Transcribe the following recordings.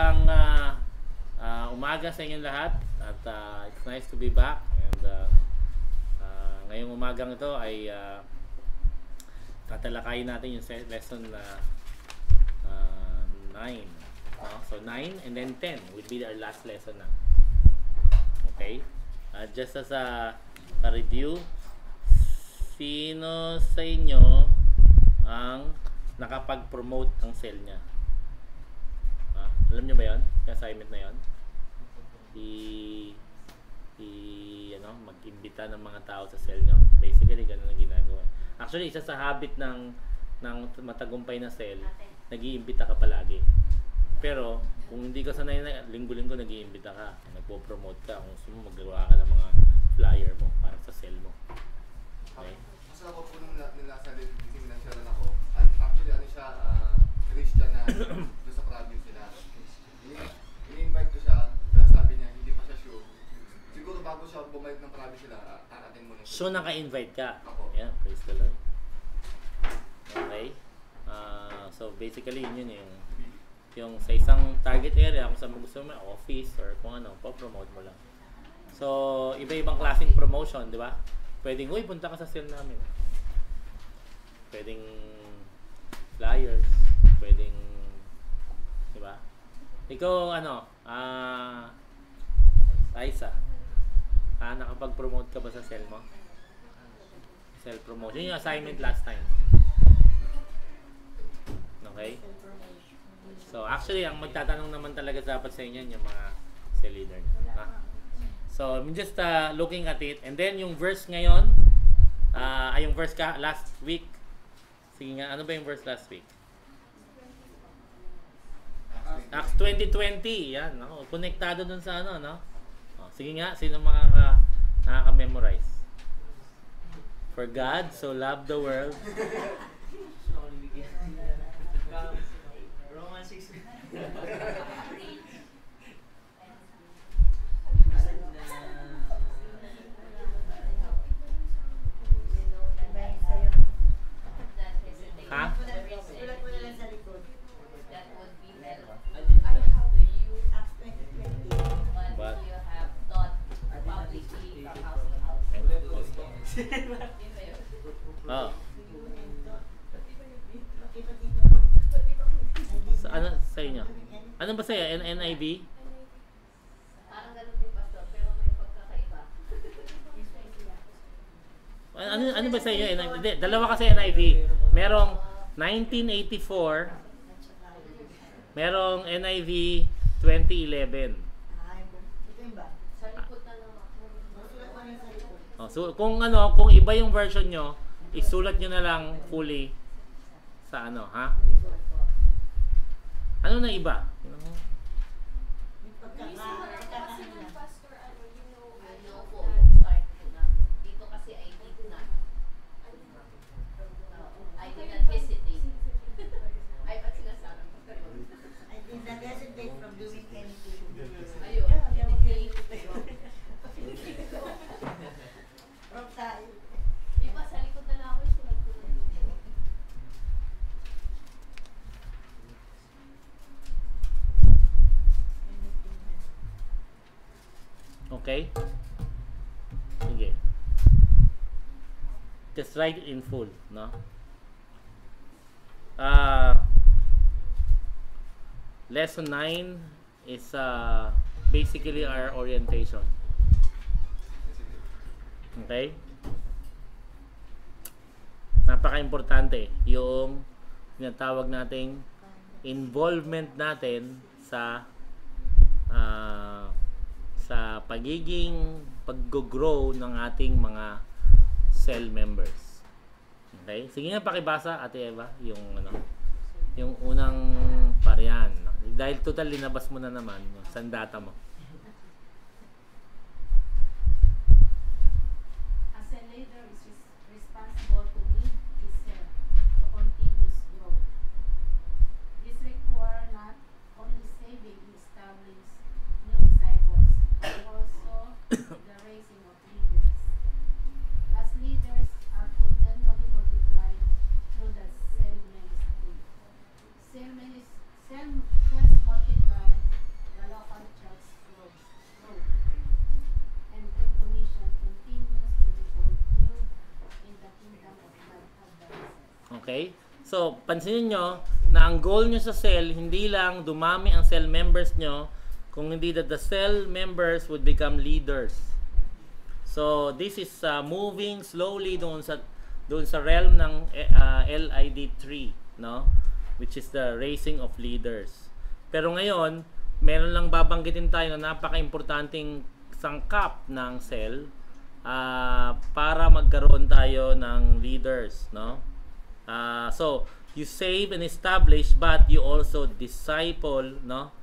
magandang umaga sa inyong lahat at it's nice to be back and ngayong umagang ito ay tatalakayin natin yung lesson 9 no? So 9 and then 10 will be our last lesson na. Okay? Just as a review, sino sa inyo ang nakapag-promote ng cell niya? Alam nyo ba yun? Yung assignment na yun? Mag-imbita ng mga tao sa cell nyo. Basically, ganun ang ginagawa. Actually, isa sa habit ng matagumpay na cell, nag-iimbita ka palagi. Pero, kung hindi ka sanay na linggo-linggo nag-iimbita ka, nagpo-promote ka, kung gusto mo magawa ka ng mga flyer mo para sa cell mo. Okay? Kasi ako po nung nila sa financial ako, actually ano siya, Christian na doon sa province nila. Ini-invite ko siya, sabi niya, hindi pa siya sure. Siguro bago siya bumalik ng province nila, karating mo na. So, naka-invite ka? Ako. Yeah, praise the Lord. Okay? So, basically, yun yung sa isang target area, kung saan mo gusto mo, office or kung ano, pa-promote mo lang. So, iba-ibang klaseng promotion, di ba? Pwedeng, uy, punta ka sa cell namin. Pwedeng flyers, pwedeng, di ba? Ikaw, Aisa, nakapag-promote ka ba sa cell mo? Cell promotion. Yun yung assignment last time. Okay? So, actually, ang magtatanong naman talaga dapat sa inyo yung mga cell leader. So, I'm just looking at it. And then, yung verse ngayon, yung verse last week. Sige nga, ano ba yung verse last week? Acts 20:20. Yan, no? Konektado dun sa ano, no? Sige nga, sino nakaka-memorize? For God so loved the world. Romans 6. Ha? But oh. Ano sa inyo? Ano ba sa'yo? NIV? Parang ganun din, Pastor, pero may pagkakaiba. Ano ba sa inyo? Hindi, dalawa kasi NIV. Merong 1984. Merong NIV 2011. Sa likod na lang ako. So kung iba yung version nyo, isulat nyo na lang fully sa ha? Ano na iba? Ano po, yung start po namin. Dito kasi I did not. I did not hesitate. Ay, ba't sinasabi mo? I did not hesitate from doing anything. Ayun, From tayo. di ba sa likod na lang ako yung sulat ko na yun. Okay? Sige. Just write it in full, no? Lesson 9 is basically our orientation. Okay? Napaka-importante yung tinatawag nating involvement natin sa pagiging pag-grow ng ating mga cell members. Okay? Sige nga pakibasa, Ate Eva, yung unang parian. Dahil total linabas mo na naman yung sandata mo. As a leader is responsible to lead his cell to continuous growth. This requires not only saving and establishing new disciples, but also the raising of leaders. As leaders are continually multiplied through the cell ministry. Cell first multiplied So, pansinin nyo na ang goal nyo sa cell, hindi lang dumami ang cell members nyo, kung hindi that the cell members would become leaders. So, this is moving slowly doon sa realm ng LID3, no? Which is the raising of leaders. Pero ngayon, meron lang babanggitin tayo na napaka-importanting sangkap ng cell para magkaroon tayo ng leaders, no? So, you save and establish, but you also disciple, no?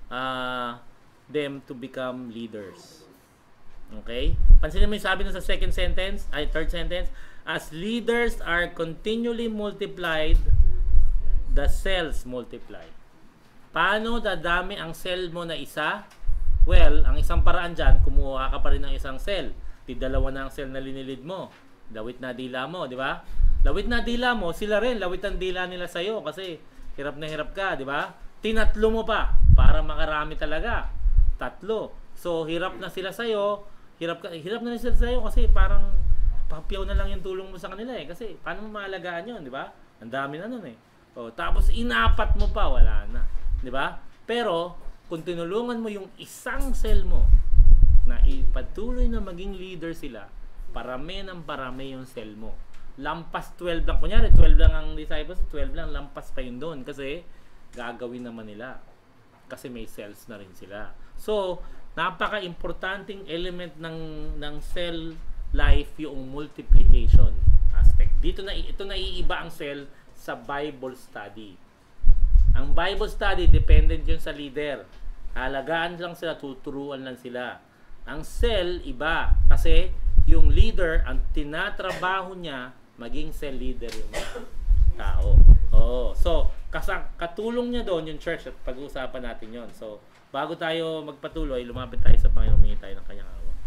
Them to become leaders. Okay? Pansinin mo yung sabi na sa third sentence, as leaders are continually multiplied, the cells multiply. Paano dadami ang cell mo na isa? Well, ang isang paraan dyan, kumuha ka pa rin ng isang cell. Di dalawa na ang cell na linilid mo. Lawit na dila mo, di ba? Lawit na dila mo, sila rin, lawit ang dila nila sa'yo kasi hirap na hirap ka, di ba? Tinatlo mo pa para makarami talaga. 3. So, hirap na sila sa'yo, hirap na sila sa'yo kasi parang papiyaw na lang yung tulong mo sa kanila eh. Kasi paano mo maalagaan yun, di ba? Ang dami na nun eh. O, tapos inapat mo pa, wala na. Di ba? Pero, kung tinulungan mo yung isang cell mo na ipatuloy na maging leader sila, parami ng parami yung cell mo. Lampas 12 lang. Kunyari, 12 lang ang disciples, 12 lang, lampas pa yun doon. Kasi, gagawin naman nila. Kasi may cells na rin sila. So, napaka-importanting element ng cell life yung multiplication aspect. Ito naiiba ang cell sa Bible study. Ang Bible study, dependent yun sa leader. Halagaan lang sila, tuturuan lang sila. Ang cell, iba. Kasi, yung leader, ang tinatrabaho niya, maging cell leader yung mga tao. Oo. So, katulong niya doon yung church at pag-uusapan natin yon. So, bago tayo magpatuloy, lumapit tayo sa Panginoon, humingi tayo ng kanyang awa.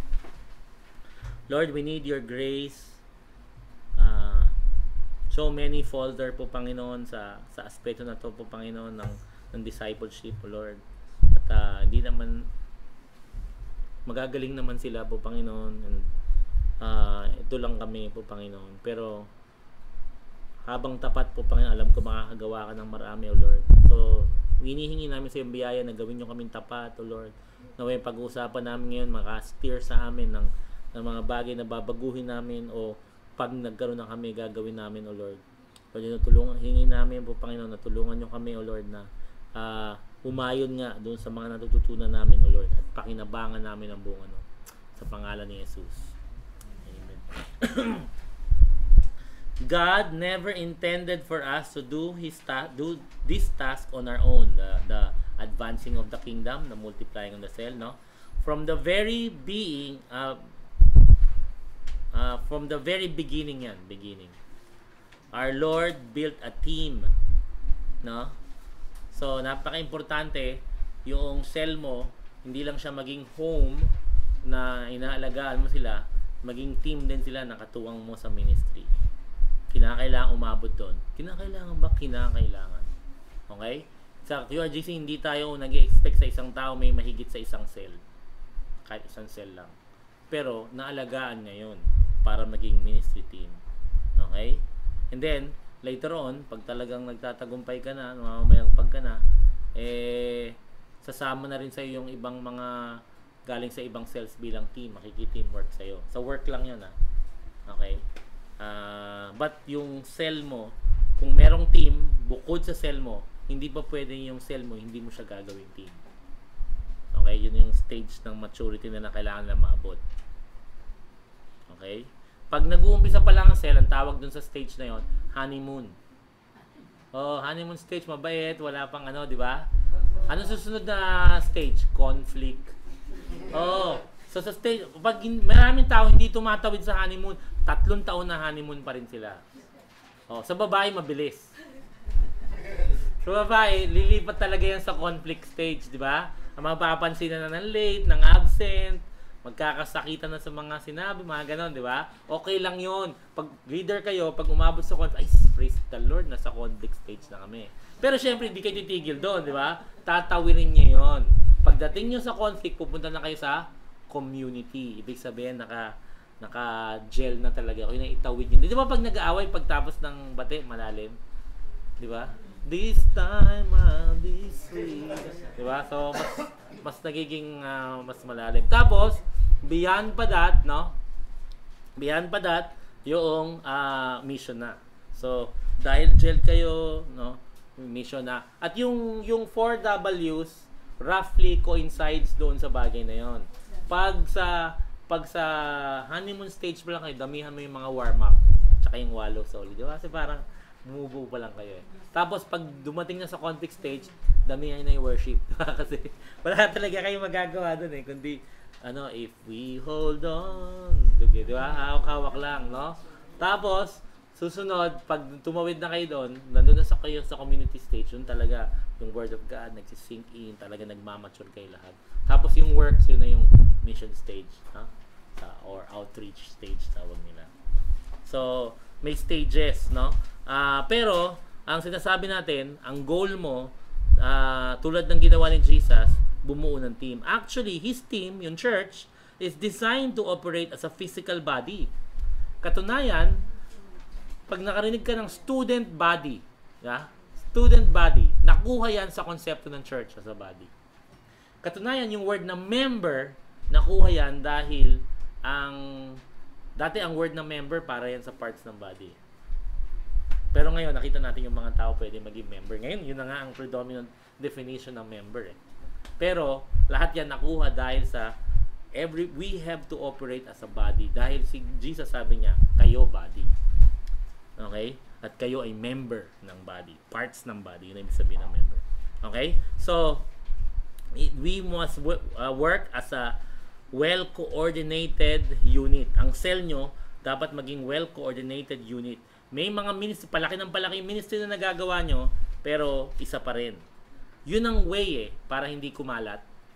Lord, we need your grace. So many folder po, Panginoon, sa aspeto na to po, Panginoon, ng discipleship, Lord. At hindi naman magagaling naman sila po, Panginoon. And ito lang kami po, Panginoon. Pero habang tapat po, Panginoon, alam ko makakagawa ka ng marami, O Lord. So, hinihingi namin sa iyong biyaya na gawin nyo kaming tapat, O Lord. Naway pag-uusapan namin ngayon, maka-steer sa amin ng mga bagay na babaguhin namin o pag nagkaroon na kami, gagawin namin, O Lord. Lord, hingi namin po, Panginoon, na tulungan nyo kami, O Lord, na umayon nga doon sa mga natututunan namin, O Lord, at pakinabangan namin ang buong sa pangalan ni Jesus. Amen. God never intended for us to do this task on our own, the advancing of the kingdom, the multiplying of the cell, no? From the very beginning yan, our Lord built a team, no? So, napaka-importante yung cell mo, hindi lang siya maging home na inaalagaan mo sila, maging team din sila na katuwang mo sa ministry. Kinakailangan umabot doon. Kinakailangan ba? Kinakailangan. Okay? Sa QRGC, hindi tayo nag-expect sa isang tao may mahigit sa isang cell. Kahit isang cell lang. Pero, naalagaan ngayon para maging ministry team. Okay? And then, later on, pag talagang nagtatagumpay ka na, mamamayagpag ka na, sasama na rin sa yung ibang mga galing sa ibang cells bilang team, makikiteamwork sa'yo. Sa work lang yun, okay? But yung cell mo, kung merong team, bukod sa cell mo, hindi pa pwede yung cell mo, hindi mo siya gagawin team. Okay? Yun yung stage ng maturity na kailangan na maabot. Okay? Pag nag-uumpisa pa lang ang cell, ang tawag dun sa stage na yon, honeymoon. Oh, honeymoon stage, mabait, wala pang di ba? Ano susunod na stage? Conflict. Oh, so sa stage, pag maraming tao hindi tumatawid sa honeymoon, 3 taon na honeymoon pa rin sila. Oh, sa babae mabilis. Sa babae, lilipat talaga yan sa conflict stage, di ba? Ang mapapansin na ng late, ng absent, magkakasakitan na sa mga sinabi, mga ganon, di ba? Okay lang yun. Pag leader kayo, pag umabot sa conflict, ay, praise the Lord, nasa conflict stage na kami. Pero syempre, hindi kayo titigil doon, di ba? Tatawirin niyo yun. Pagdating nyo sa conflict, pupunta na kayo sa community. Ibig sabihin, naka-gel na talaga. O yun ang itawid nyo. Di ba pag nag-aaway, pagtapos ng bate, malalim? Di ba? This time I'll be sweet. Di ba? So, mas nagiging mas malalim. Tapos, beyond pa that, no? Beyond pa that, yung mission na. So, dahil jail kayo, no? Mission na. At yung 4 W's, roughly coincides doon sa bagay na yon. Pag sa honeymoon stage pa lang kayo, damihan mo yung mga warm-up. Tsaka yung wallow solid. Di ba? Kasi parang bumubuo pa lang kayo eh. Tapos pag dumating na sa conflict stage, damihan na yung worship. Kasi wala talaga kayong magagawa doon eh. Kundi, if we hold on. Di ba? Hawak-hawak lang, no? Tapos, susunod, pag tumawid na kayo doon, nandun na kayo sa community stage, yun talaga yung Word of God, nagsisink in, talaga nagmamature kayo lahat. Tapos yung works, yun na yung mission stage, ha? Or outreach stage, tawag nila. So, may stages, no? Pero, ang sinasabi natin, ang goal mo, tulad ng ginawa ni Jesus, bumuo ng team. Actually, his team, yung church, is designed to operate as a physical body. Katunayan, pag nakarinig ka ng student body, student body, nakuha yan sa konsepto ng church as a body. Katunayan, yung word na member, nakuha yan dahil dati ang word na member para yan sa parts ng body. Pero ngayon, nakita natin yung mga tao pwede maging member. Ngayon, yun na nga ang predominant definition ng member eh. Pero, lahat yan nakuha dahil sa we have to operate as a body. Dahil si Jesus sabi niya, kayo body. Okay? At kayo ay member ng body. Parts ng body. Yun ang ibig sabihin ng member. Okay? So, we must work as a well-coordinated unit. Ang cell nyo, dapat maging well-coordinated unit. May mga ministry, palaki ng palaki ministry na nagagawa nyo, pero isa pa rin. Yun ang way para hindi kumalat.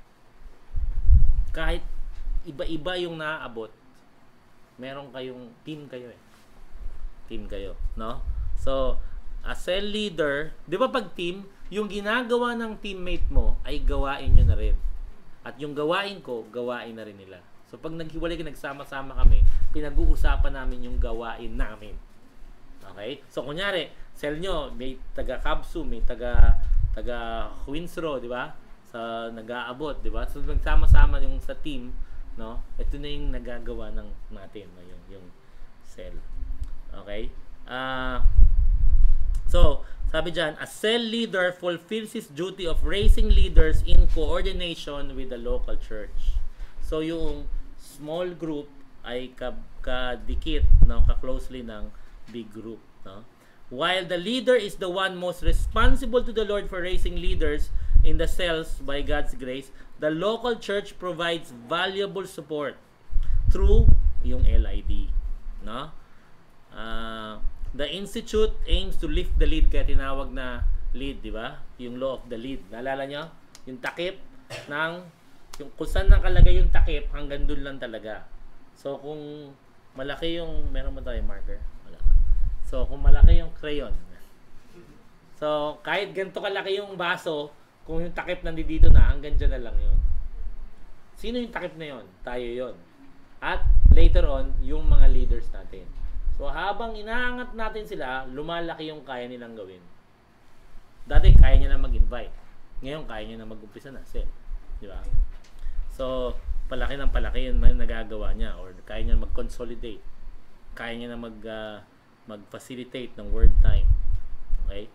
Kahit iba-iba yung naaabot, meron kayong team kayo eh. Team kayo, no? So, as cell leader, di ba pag team, yung ginagawa ng teammate mo ay gawain nyo na rin. At yung gawain ko, gawain na rin nila. So, pag naghiwalay ka, nagsama-sama kami, pinag-uusapan namin yung gawain namin. Okay? So, kunyari, cell nyo, may taga-Kabsu, may taga-Winsro, di ba? Sa nag-aabot, di ba? So, nagsama-sama yung sa team, no? Ito na yung nagagawa natin, no? Yung cell. Okay? So, sabi dyan, a cell leader fulfills his duty of raising leaders in coordination with the local church. So, yung small group ay kadikit, no? Ka-closely ng big group, no? While the leader is the one most responsible to the Lord for raising leaders in the cells by God's grace, the local church provides valuable support through yung LID, no? The institute aims to lift the lead, kaya tinawag na lead, di ba? Yung law of the lead. Naalala nyo? Yung takip ng kung saan nakalagay yung takip, hanggang doon lang talaga. So, kung malaki yung, meron mo tayo marker? Wala. So, kung malaki yung crayon. So, kahit ganito kalaki yung baso, kung yung takip nandito na, hanggang dyan na lang yun. Sino yung takip na yun? Tayo yun. At later on, yung mga leaders natin. So, habang inaangat natin sila, lumalaki yung kaya nilang gawin. Dati, kaya niya na mag-invite. Ngayon, kaya niya na mag-umpisa na. Di ba? So, palaki ng palaki yung nagagawa niya, or kaya niya mag-consolidate, kaya niya na mag-facilitate ng word time. Okay?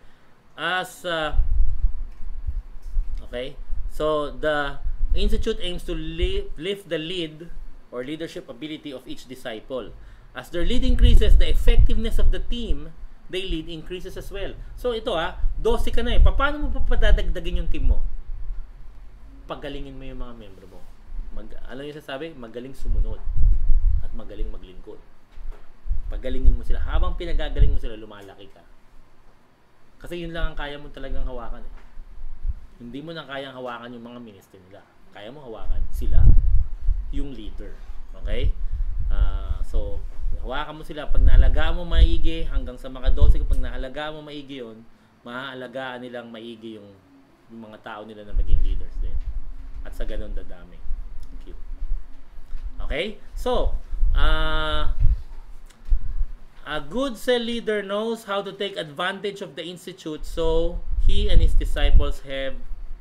Okay? So, the institute aims to lift the lead or leadership ability of each disciple. As their lead increases, the effectiveness of the team they lead increases as well. So, ito 12 ka na eh. Paano mo papadadagdagin yung team mo? Pagalingin mo yung mga membro mo. Alam niyo sasabi? Magaling sumunod at magaling maglingkod. Pagalingin mo sila. Habang pinagagaling mo sila, lumalaki ka. Kasi yun lang ang kaya mo talagang hawakan eh. Hindi mo na kayang hawakan yung mga ministry nila. Kaya mo hawakan sila, yung leader. Okay? So, hawakan mo sila. Pag naalagaan mo maigi, hanggang sa mga 12, pag naalagaan mo maigi yun, maaalagaan nilang maigi yung mga tao nila na maging leaders din. At sa ganun dadami. Thank you. Okay? So, A good cell leader knows how to take advantage of the institute, so he and his disciples have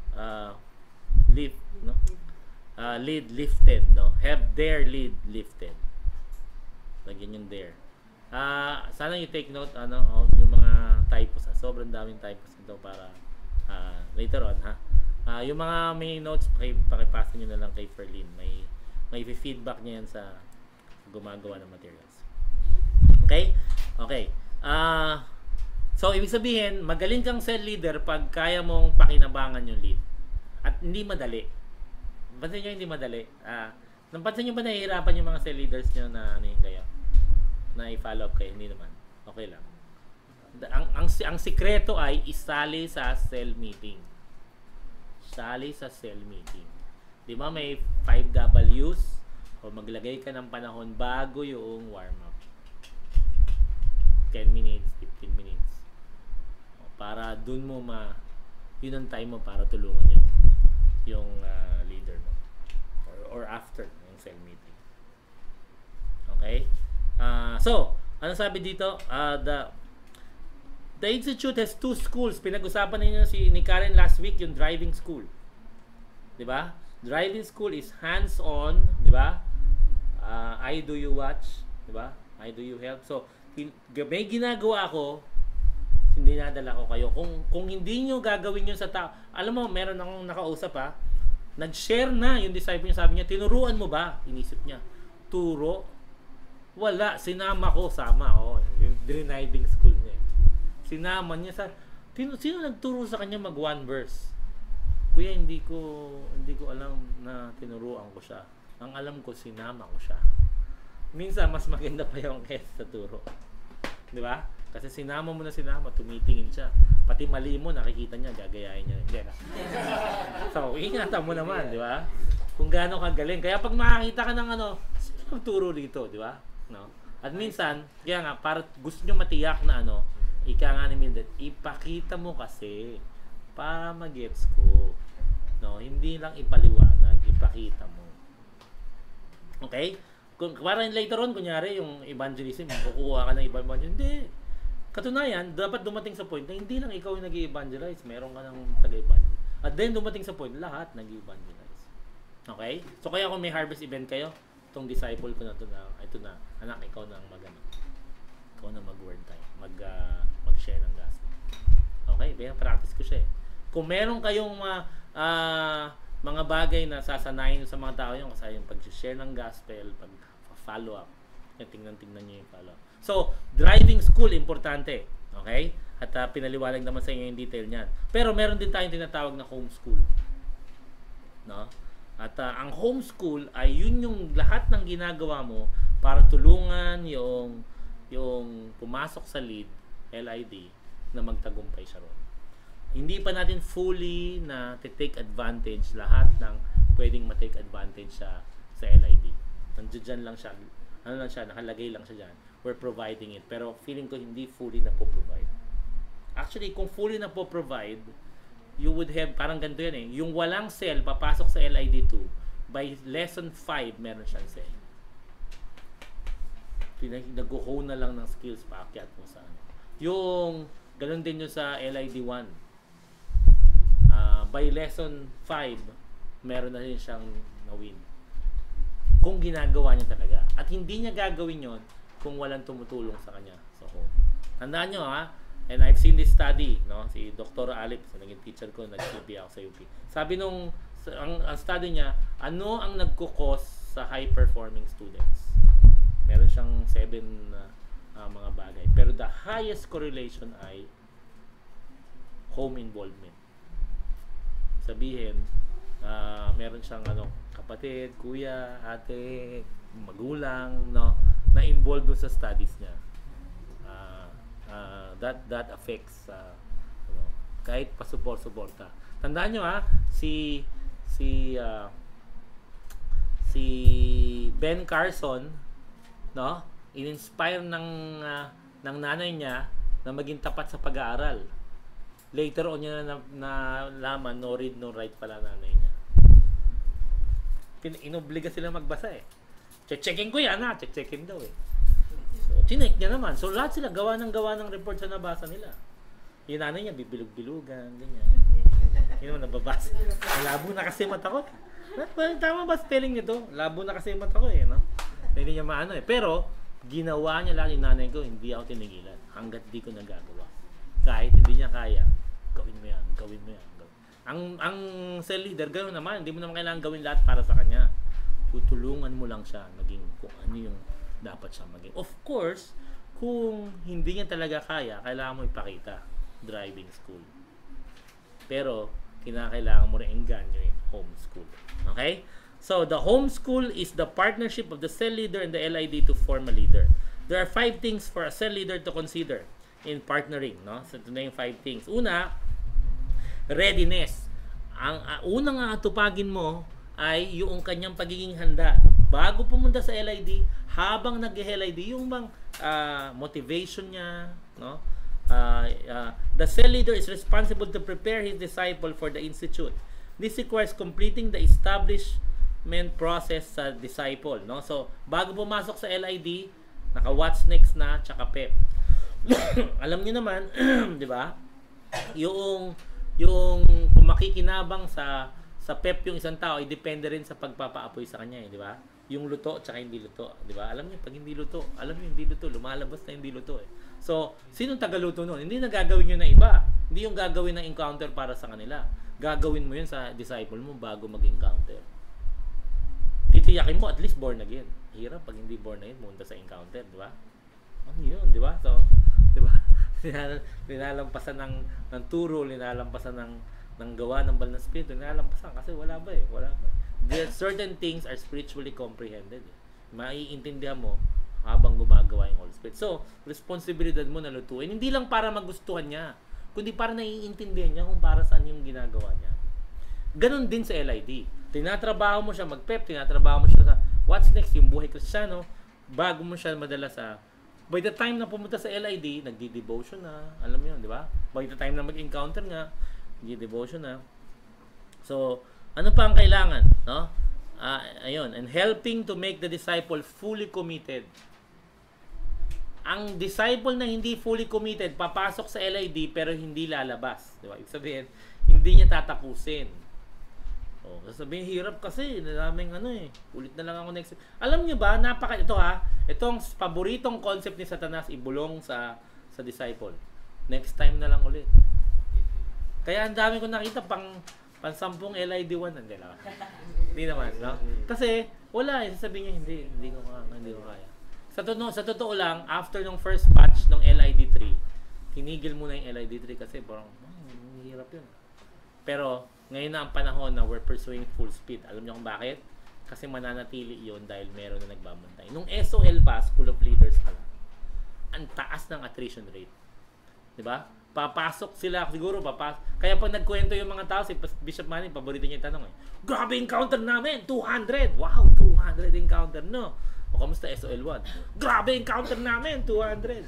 lead lifted, no? Have their lead lifted. Lagyan yung there. Sana you take note of yung mga typos. Sobrang daming typos ito para later on, ha. Yung mga may notes, pakipasa nyo na lang kay Ferlin. May feedback niya yan sa gumagawa ng materials. Okay? Okay. So, ibig sabihin, magaling kang cell leader pag kaya mong pakinabangan yung lead. At hindi madali. Pansin nyo hindi madali. Napansin nyo ba nahihirapan yung mga cell leaders nyo na ano yun kayo? Na i-follow up kayo? Hindi naman. Okay lang. Ang sikreto ay isali sa cell meeting. Sali sa cell meeting. Di ba may 5 W's? O maglagay ka ng panahon bago yung warm-up. 10 minutes, 15 minutes. Para dun mo yun ang time mo para tulungan yung leader mo. Or after yung cell meeting. Okay? So, ano sabi dito? The institute has 2 schools. Pinag-usapan ninyo ni Karen last week yung driving school. 'Di ba? Driving school is hands-on, 'di ba? I do you watch, 'di ba? I do you help. So, may ginagawa ako, hindi nadala ko kayo. Kung hindi nyo gagawin yun sa tao, alam mo, meron akong nakausap nag-share na yung disciple niya, sabi niya, tinuruan mo ba? Inisip niya, turo? Wala, sinama ko, yung driving school niya. Sinama niya sino nagturo sa kanya mag one verse? Kuya, hindi ko alam na tinuruan ko siya. Ang alam ko, sinama ko siya. Minsan, mas maganda pa yung kesa sa turo. Di ba? Kasi sinama, tumitingin siya. Pati mali mo, nakikita niya, gagayahin niya. Hindi na. So, ingatan mo naman, di ba? Kung gaano kagaling. Kaya pag makakita ka ng sino nagturo dito, di ba? No? At minsan, kaya nga, para gusto nyo matiyak na ika nga ni Mildred, ipakita mo kasi para mag-gets ko. No? Hindi lang ipaliwanag, ipakita mo. Okay? Kung parang later on, kunyari, yung evangelism, kukuha ka ng evangelism. Hindi. Katunayan, dapat dumating sa point na hindi lang ikaw yung nag-evangelize, meron ka ng taga-evangelize. At then, dumating sa point, lahat nag-evangelize. Okay? So, kaya kung may harvest event kayo, itong disciple ko na ito na, anak, ikaw na ang ikaw na mag-word time, mag-share ng gospel. Okay? Practice ko siya eh. Kung meron kayong mga bagay na sasanayin sa mga tao yung kasi yung pag-share ng gospel, pag-follow up. Tingnan niyo yung follow up. So, driving school, importante. Okay? At pinaliwanag naman sa inyo yung detail niyan. Pero meron din tayong tinatawag na homeschool. No? At ang homeschool ay yun yung lahat ng ginagawa mo para tulungan yung pumasok sa LID na magtagumpay siya ron. Hindi pa natin fully na take advantage lahat ng pwedeng ma-take advantage sa LID. Nandiyan lang siya. Nakalagay lang siya dyan. We're providing it. Pero feeling ko hindi fully na po-provide. Actually, kung fully na po-provide, you would have, parang ganito yan eh. Yung walang cell, papasok sa LID2, by lesson 5, meron siyang cell. Nag-hone na lang ng skills paakyat kung saan. Yung, ganun din yung sa LID1. By lesson 5, meron na rin siyang na-win. Kung ginagawa niya talaga. At hindi niya gagawin yon kung walang tumutulong sa kanya sa home. Tandaan nyo and I've seen this study, no? Si Dr. Alip, naging teacher ko, nag-UP ako sa UP. Sabi ang study niya, ano ang nagkukos sa high-performing students? Meron siyang 7 mga bagay. Pero the highest correlation ay home involvement. Sabihin, meron siyang kapatid, kuya, ate, magulang, no, na involved sa studies niya. That affects kahit pa-suporta. Tandaan nyo si Ben Carson, no, in-inspire ng nanay niya na maging tapat sa pag-aaral. Later on niya na nalaman, no read, no write pala nanay niya. Inobliga sila magbasa eh. Checkin ko yan checkin daw eh. So, Chinek niya naman. So lahat sila gawa ng report sa nabasa nila. Yung nanay niya, bibilog-bilugan, ganyan. Yun naman, nababasa. Labo na kasi mata ko. Tama ba spelling nito? Labo na kasi mata ko no? Hindi niya maano Pero, ginawa niya lahat yung nanay ko, hindi ako tinigilan. Hanggat di ko nagagawa. Kahit hindi niya kaya, gawin mo yan. Ang cell leader, gano'n naman. Hindi mo naman kailangan gawin lahat para sa kanya. Tutulungan mo lang siya maging kung ano yung dapat siya maging. Of course, kung hindi niya talaga kaya, kailangan mo ipakita. Driving school. Pero, kinakailangan mo rin engganyo yung homeschool. Okay? So, the homeschool is the partnership of the cell leader and the LID to form a leader. There are 5 things for a cell leader to consider in partnering. No? So, ito na yung 5 things. Una, readiness. Ang unang atupagin mo ay yung kanyang pagiging handa. Bago pumunta sa LID, habang nag-LID, yung bang motivation niya, no? The cell leader is responsible to prepare his disciple for the institute. This requires completing the establishment process sa disciple, no? So, bago pumasok sa LID, naka-what's next na, tsaka PEP. Alam niyo naman, di ba? Yung kung makikinabang sa PEP yung isang tao, ay depende rin sa pagpapaapoy sa kanya, di ba? Yung luto tsaka hindi luto, di ba? Alam niyo pag hindi luto, lumalabas na hindi luto So, sinong tagaluto noon? Hindi na gagawin yun na iba. Hindi yung gagawin ng encounter para sa kanila. Gagawin mo yun sa disciple mo bago mag-encounter. Titiyakin mo at least born again. Hirap pag hindi born again, munta sa encounter, di ba? Ano yun, di ba? So, di ba? Linalampasan ng turo, linalampasan ng gawa ng banal na spirito, linalampasan kasi wala ba. There certain things are spiritually comprehended. Maiintindihan mo habang gumagawa yung Holy Spirit. So, responsibilidad mo na lutuin. Hindi lang para magustuhan niya, kundi para naiintindihan niya kung para saan yung ginagawa niya. Ganon din sa LID. Tinatrabaho mo siya mag-PEP, tinatrabaho mo siya sa what's next, yung buhay Kristiyano, bago mo siya madala sa by the time na pumunta sa LID, nagdi-devotion na. Alam mo yun, di ba? By the time na mag-encounter nga, nagdi-devotion na. So, ano pa ang kailangan? No? Ayun. And helping to make the disciple fully committed. Ang disciple na hindi fully committed, papasok sa LID pero hindi lalabas. Di ba? Ibig sabihin, hindi niya tatapusin. Sasabihin, hirap kasi, naming ulit na lang ako next. Alam niyo ba, itong paboritong concept ni Satanas ibulong sa disciple. Next time na lang ulit. Kaya ang dami ko nakita pang 10 LID1, hindi naman, no? Kasi wala, sasabihin niya hindi ko kaya. Sa totoo lang, after ng first batch ng LID3, tinigil muna yung LID3 kasi parang hirap 'yun. Pero ngayon na ang panahon na we're pursuing full speed. Alam niyo kung bakit? Kasi mananatili yon dahil meron na nagbabantay. Nung SOL pa, School of Leaders pa lang, ang taas ng attrition rate. Diba? Papasok sila, siguro kaya pag nagkwento yung mga tao, si Bishop Manny, paborito niya yung tanong grabe encounter namin, 200! Wow, 200 encounter, no? O kamusta SOL1? Grabe encounter namin, 200!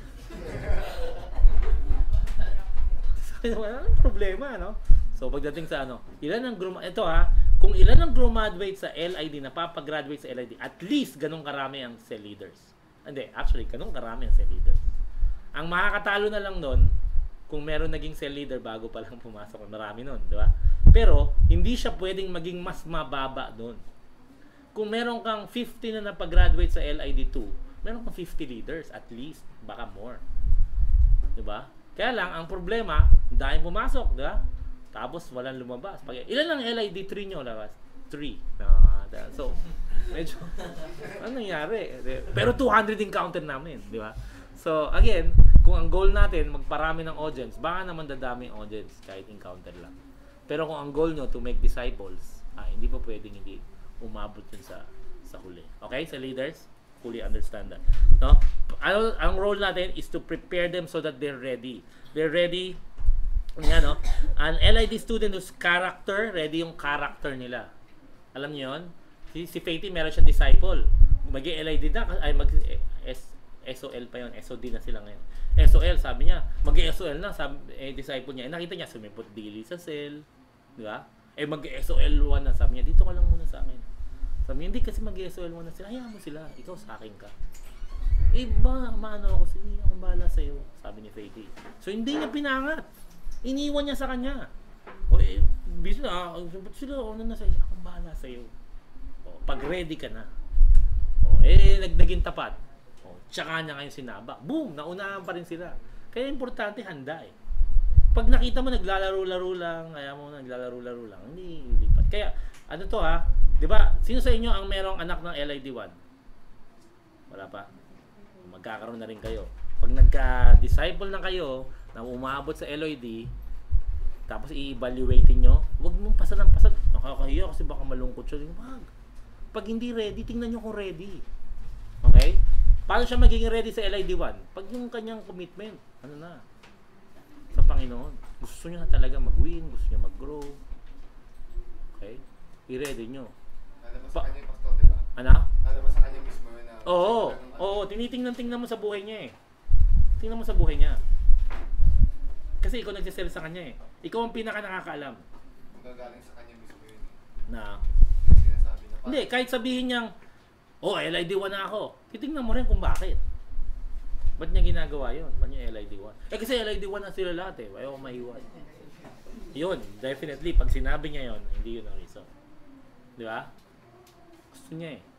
Anong problema, no? So, pagdating sa kung ilan ang graduate sa LID, napapagraduate sa LID, at least ganun karami ang cell leaders. Hindi, actually, ganun karami ang cell leaders. Ang makakatalo na lang nun, kung meron naging cell leader bago pa lang pumasok, marami nun, di ba? Pero, hindi siya pwedeng maging mas mababa nun. Kung meron kang 50 na napagraduate sa LID2, meron kang 50 leaders, at least, baka more. Di ba? Kaya lang, ang problema, dahil pumasok, di ba? Tapos walang lumabas. Ilan lang LID3 nyo labas? 3. So, medyo, ano nangyari? Pero 200 encounter namin, di ba? So, again, kung ang goal natin, magparami ng audience, baka naman dadami ang audience kahit encounter lang. Pero kung ang goal nyo to make disciples, hindi pa pwedeng hindi umabot yun sa huli. Okay? Sa leaders, fully understand that. No? Ang role natin is to prepare them so that they're ready. They're ready. No? An LID student whose character, ready yung character nila. Alam niyo yun? Si Faithy, meron siyang disciple. Mag-LID na, SOL pa yun. SOD na sila ngayon. SOL, sabi niya, mag-SOL na, disciple niya. Nakita niya, sumipot dili sa cell. Di ba? Mag-SOL1 na, sabi niya, dito ka lang muna sa akin. Sabi niya, hindi kasi mag-SOL1 na sila. Hayaan mo sila, ikaw sa akin ka. Eh, maano ako, sige, akong bahala sa'yo, sabi ni Faye. So, hindi niya pinangat. Iniwan niya sa kanya. O, eh, bisa na, sila, ano na sa'yo, akong bahala sa'yo. O, pag ready ka na. O, eh, naging tapat. O, tsaka niya ngayon sinaba. Boom! Naunahan pa rin sila. Kaya importante, handa eh. Pag nakita mo naglalaro-laro lang, kaya mo naglalaro-laro lang, hindi lipat. Kaya, ano to ha, di ba, sino sa inyo ang merong anak ng LID1? Wala pa? Magkakaroon na rin kayo. Pag nagka-disciple na kayo, na umabot sa LID, tapos i-evaluatein nyo, huwag mong pasan ng pasan. Nakakahiya kasi baka malungkot siya. Wag. Pag hindi ready, tingnan nyo kung ready. Okay? Paano siya magiging ready sa LID1? Pag yung kanyang commitment, ano na, sa Panginoon. Gusto niya na talaga mag-win, gusto niya mag-grow. Okay? I-ready nyo. Lalabas sa kanya yung pastor, di ba? Ano? Lalabas sa kanya mismo yun na... Oo, tinitingnan mo sa buhay niya eh. Tingnan mo sa buhay niya. Kasi ikaw nagsisell sa kanya eh. Ikaw ang pinaka nakakaalam. Magagaling sa kanya mismo yun. Na, Yung sinasabi na... hindi, kahit sabihin niyang, LID1 na ako. Titingnan mo rin kung bakit. Ba't niya ginagawa yun? Ba't niya LID1? Eh kasi LID1 na sila lahat eh. Ayaw ko mahiwan. Yun, definitely. Pag sinabi niya yun, hindi yun ang reason. Di ba? Gusto niya eh.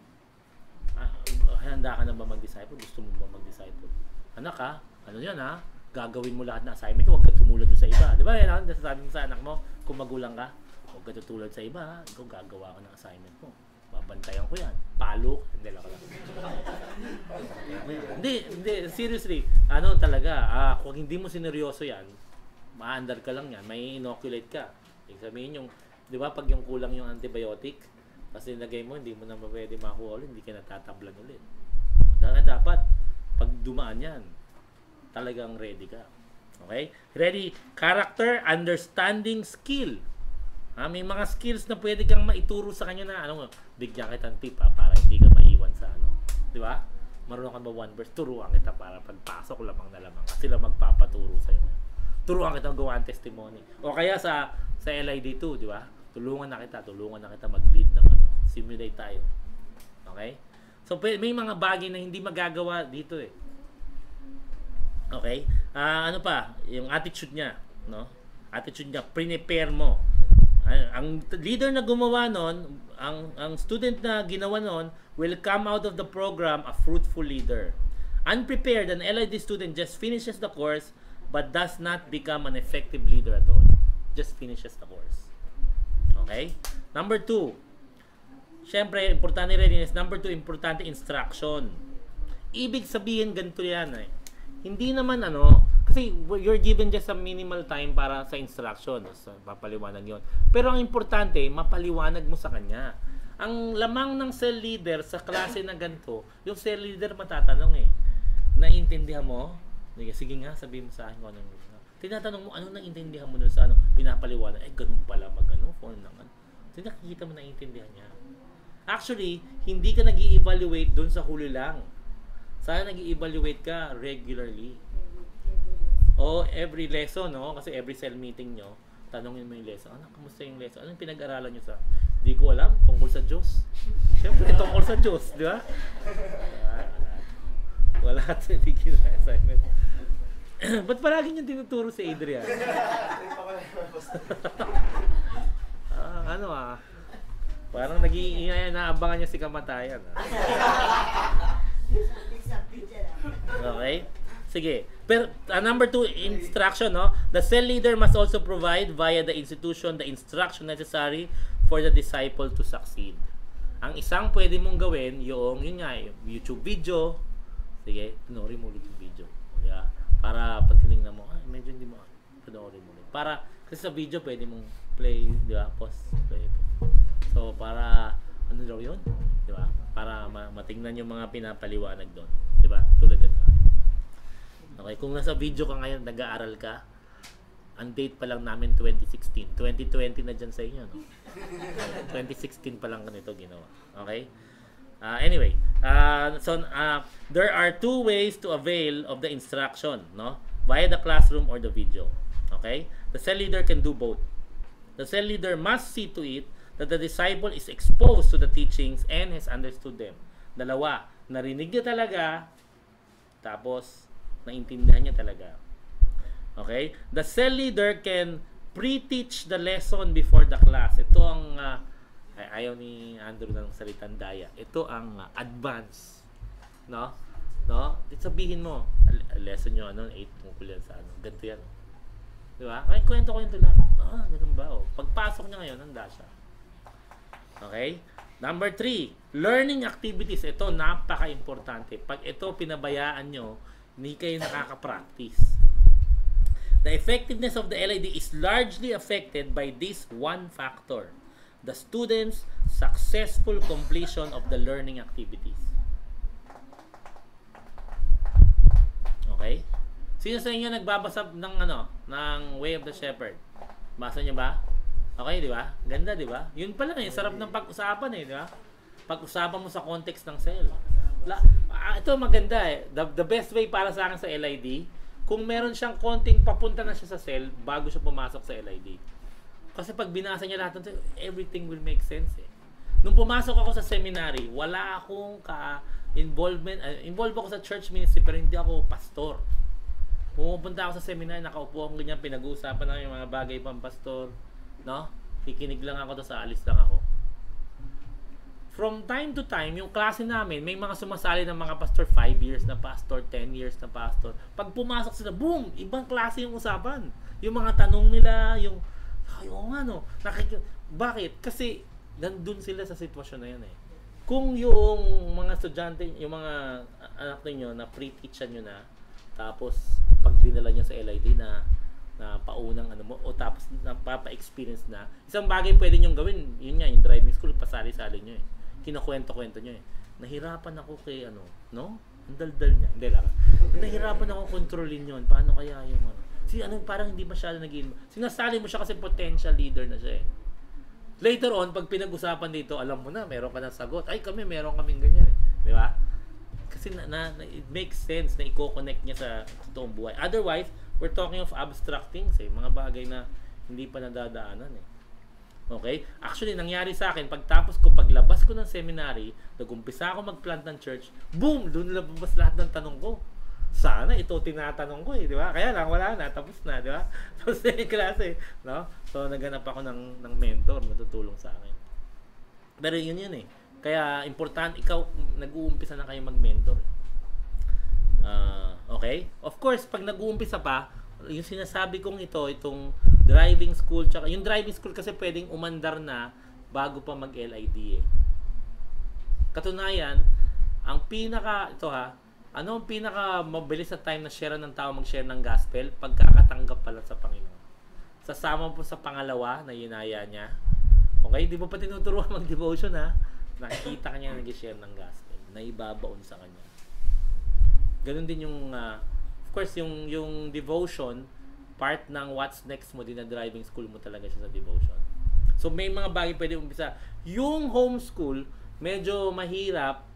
Handa ka na ba mag-disciple? Gusto mo ba mag-disciple? Anak ha? Ano yan ha? Gagawin mo lahat na assignment ko. Huwag ka tumulad doon sa iba. Di ba yan ha? Nasasabi mo sa anak mo, kung magulang ka, huwag ka tutulad sa iba ha? Ikaw gagawa ko ng assignment mo. Babantayan ko yan. Palo. Hindi lang. Hindi. Seriously. Ano talaga, kung hindi mo sineryoso yan, ma-under ka lang yan. May inoculate ka. Ibig sabihin yung, di ba, pag yung kulang yung antibiotic, kasi nilagay mo, hindi mo na pwede makuha ulit, hindi ka natatablan ulit. Dapat, pag dumaan yan, talagang ready ka. Okay? Ready? Character, understanding, skill. May mga skills na pwede kang maituro sa kanya na, bigyan kitang tip para hindi ka maiwan sa Di ba? Marunong ka ba one verse? Turuan kita para pagpasok lamang na lamang. Kasi sila magpapaturo sa'yo. Turuan kita gawa ang testimony. O kaya sa LID2, di ba? Tulungan na kita mag-lead ng simulate tayo. Okay? So, may mga bagay na hindi magagawa dito eh. Okay? Ano pa? Yung attitude niya. No? Attitude niya, prepare mo. Ang leader na gumawa nun, ang student na ginawa nun, will come out of the program a fruitful leader. Unprepared, an LID student just finishes the course but does not become an effective leader at all. Just finishes the course. Okay? Number 2, syempre, importante readiness. Number 2, importante instruction. Ibig sabihin, ganito yan eh. Hindi naman kasi you're given just a minimal time para sa instruction. So, papaliwanag yon. Pero ang importante, mapaliwanag mo sa kanya. Ang lamang ng cell leader sa klase na ganito, yung cell leader matatanong eh. Naiintindihan mo? Sige nga, sabihin mo sa akin kung anong tinatanong mo, ano naiintindihan mo dun sa pinapaliwanag? Ganun pala form naman. So, nakikita mo naiintindihan niya. Actually, hindi ka nag-i-evaluate dun sa huli lang. Sana nag-i-evaluate ka regularly. O every lesson, no? Kasi every cell meeting nyo, tanongin mo yung lesson. Kamusta yung lesson? Anong pinag-aralan nyo sa? Di ko alam, tungkol sa Diyos. Siyempre, tungkol sa Diyos, di ba? Wala ito, hindi ginawa assignment. Ba't palagi nyo tinuturo si Adrian? Parang nag-iingay, naabangan niya si kamatayan. Okay? Sige. Pero number 2, instruction, no? The cell leader must also provide via the institution the instruction necessary for the disciple to succeed. Ang isang pwede mong gawin, yung YouTube video. Sige, panoorin mo ulit yung video. Yeah? Para pag tinignan mo, medyo hindi mo panoorin mo ulit. Para, kasi sa video pwede mong play, di ba? Pause, play. So, para, ano daw yun? Di ba? Para matingnan yung mga pinapaliwanag doon. Di ba? Tulad ito. Okay, kung nasa video ka ngayon, nag-aaral ka, ang date pa lang namin 2016. 2020 na dyan sa inyo, no? 2016 pa lang ganito ginawa. Okay? Anyway, there are 2 ways to avail of the instruction, no? Via the classroom or the video. Okay? The cell leader can do both. The cell leader must see to it that the disciple is exposed to the teachings and has understood them. Dalawa, narinig niya talaga Tapos, naintindihan niya talaga. Okay? The cell leader can pre-teach the lesson before the class. Ito ang, ayaw ni Andrew ng salitang daya. Ito ang advance. No? No? Sabihin mo, lesson nyo, 8 tungkol yan sa ganito yan. Di ba? Ay, kwento lang. Ganun ba? Pagpasok niya ngayon, handa siya. Okay? Number 3, learning activities. Ito, napaka-importante. Pag ito pinabayaan nyo, hindi kayo nakaka-practice. The effectiveness of the LID is largely affected by this one factor: the student's successful completion of the learning activities. Okay? Sino sa inyo nagbabasa ng ng Way of the Shepherd? Basa niyo ba? Okay, di ba? Ganda, di ba? Yun pala sarap ng pag-usapan di ba? Pag-usapan mo sa context ng cell. Ito maganda The best way para sa akin sa LID, kung meron siyang konting papunta na siya sa cell bago siya pumasok sa LID. Kasi pag binasa niya lahat ng everything will make sense Nung pumasok ako sa seminary, wala akong involvement. Involved ako sa church ministry pero hindi ako pastor. Pumupunta ako sa seminary, nakaupo ako ganyan, pinag-uusapan namin yung mga bagay pang pastor. No? Kikinig lang ako, tapos aalis lang ako. From time to time, yung klase namin, may mga sumasali ng mga pastor, 5 years na pastor, 10 years na pastor. Pag pumasok sila, boom! Ibang klase yung usapan. Yung mga tanong nila, bakit? Kasi, nandun sila sa sitwasyon na yan Kung yung mga estudyante, yung mga anak ninyo na pre-teachan nyo na, tapos pag dinala nyo sa LID na paunang o tapos napapa-experience na, isang bagay pwede nyo gawin, yun nga, yung driving school, pasali-sali nyo kinukwento-kwento nyo nahirapan ako kay no? Ang daldal niya, hindi lang. Nahirapan ako kontrolin yun, paano kaya yung parang hindi masyado naging, sinasali mo siya kasi potential leader na siya Later on, pag pinag-usapan dito, alam mo na, meron ka ng sagot. Ay, meron kaming ganyan di ba? Kasi it makes sense na i-connect niya sa totoong buhay. Otherwise, we're talking of abstract things mga bagay na hindi pa nadadaanan Okay? Actually, nangyari sa akin, paglabas ko ng seminary, nag-umpisa ako mag-plant ng church, boom! Doon labas lahat ng tanong ko. Sana ito tinatanong ko di ba? Kaya lang, wala na, tapos na, di ba? Tapos na yung klase, no? So, naghanap ako ng mentor na tutulong sa akin. Pero yun Kaya, importante, ikaw, nag-uumpisa na kayo mag-mentor. Okay? Of course, pag nag-uumpisa pa, yung sinasabi kong itong driving school, tsaka yung driving school kasi pwedeng umandar na bago pa mag-LID Katunayan, ang ano ang pinaka mabilis na time na share ng tao mag-share ng gospel? Pagkakatanggap pala sa Panginoon. Sasama po sa pangalawa na yinaya niya. Okay? Di mo pa tinuturuan mag-devotion Nakikita kanya nag-share ng gospel. Naibabaon sa kanya. Ganun din yung of course yung devotion, part ng what's next mo din na driving school mo talaga siya sa devotion. So may mga bagay pwede umpisa. Yung homeschool, medyo mahirap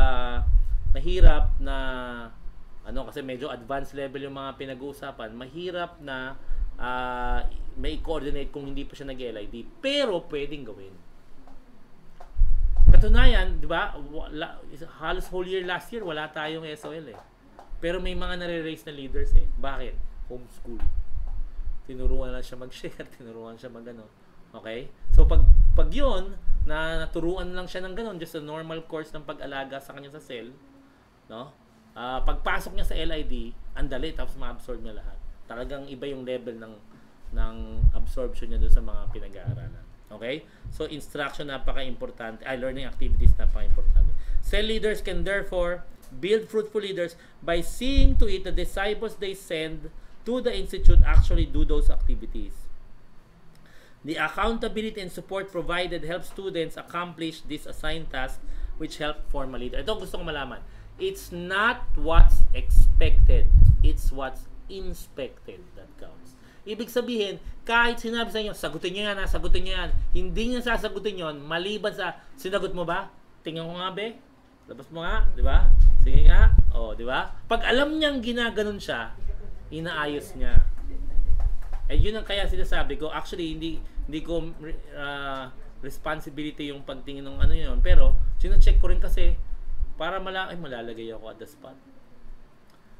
na kasi medyo advanced level yung mga pinag-uusapan. Mahirap na may coordinate kung hindi pa siya nag-LID. Pero pwedeng gawin. Katunayan, di ba? Halos whole year last year wala tayong SOL Pero may mga nare-raise na leaders Bakit? Homeschool. Tinuruan lang siya mag-share, tinuruan siya Okay? So pag yun, na naturuan lang siya ng just a normal course ng pag-alaga sa kanya sa cell, no? Pagpasok niya sa LID, ang dali, tapos ma-absorb niya lahat. Talagang iba yung level ng absorption niya doon sa mga pinag-aaralan. Okay? So instruction napaka-importante, learning activities napaka-importante. Cell leaders can therefore build fruitful leaders by seeing to it the disciples they send to the institute actually do those activities. The accountability and support provided help students accomplish this assigned task, which help form a leader. Ito gusto ko malaman. It's not what's expected. It's what's inspected that counts. Ibig sabihin, kahit sinabi sa inyo, sagutin nyo yan, sagutin nyo yan. Hindi nyo sasagutin yon maliban sa, sinagot mo ba? Tingnan ko nga, be. Labas mo nga, di ba? Sige nga. Di ba? Pag alam niyang ginaganon siya, inaayos niya. Yun ang kaya sinasabi ko. Actually, hindi ko responsibility yung pagtingin ng yun. Pero, sino-check ko rin kasi para malalagay ako at the spot.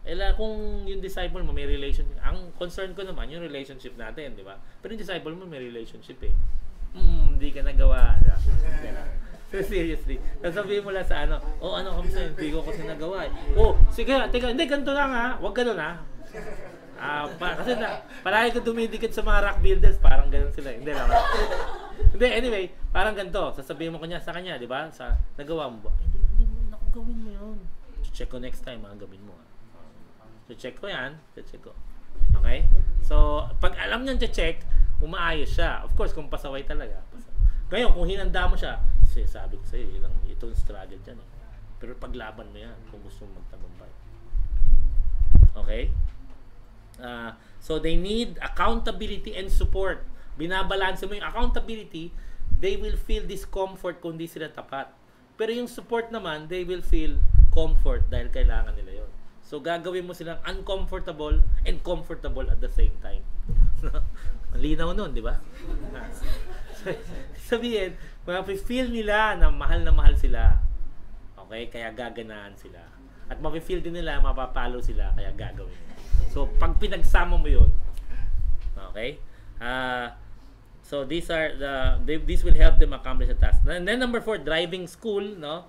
Kung yung disciple mo may relationship, ang concern ko naman yung relationship natin, di ba? Pero yung disciple mo may relationship eh. Hindi ka nagawa. Di ba? So, seriously. Sasabihin mo lang sa ano, kamusta, hindi ko kasi nagawa eh. Sige, teka, hindi, ganito lang ha. Huwag ganun ha. Kasi palagi ko dumidikit sa mga rock builders, parang ganun sila. Hindi lang. Hindi, anyway, parang ganito. Sasabihin mo sa kanya, di ba? Nagawa mo ba? Hindi mo, naku, gawin mo yun. Check ko next time, gawin mo. So, check ko yan. Check ko. Okay? So, pag alam niyang check, umaayos siya. Of course, kung pasaway talaga. Ngayon, kung hinanda mo siya, sabi ko sa'yo, ito yung struggle dyan eh. Pero paglaban mo yan kung gusto mong magtagumpay. Okay? So, they need accountability and support. Binabalanse mo yung accountability, they will feel discomfort kung di sila tapat. Pero yung support naman, they will feel comfort dahil kailangan nila yon. So, gagawin mo silang uncomfortable and comfortable at the same time. Malinaw nun, di ba? Sabihin, mafe-feel nila na mahal sila. Okay? Kaya gaganahan sila. At mafe-feel din nila, mapapalo sila, kaya gagawin. So, pag pinagsama mo yun, okay? So, these will help them accomplish the task. And then, number 4, driving school, no?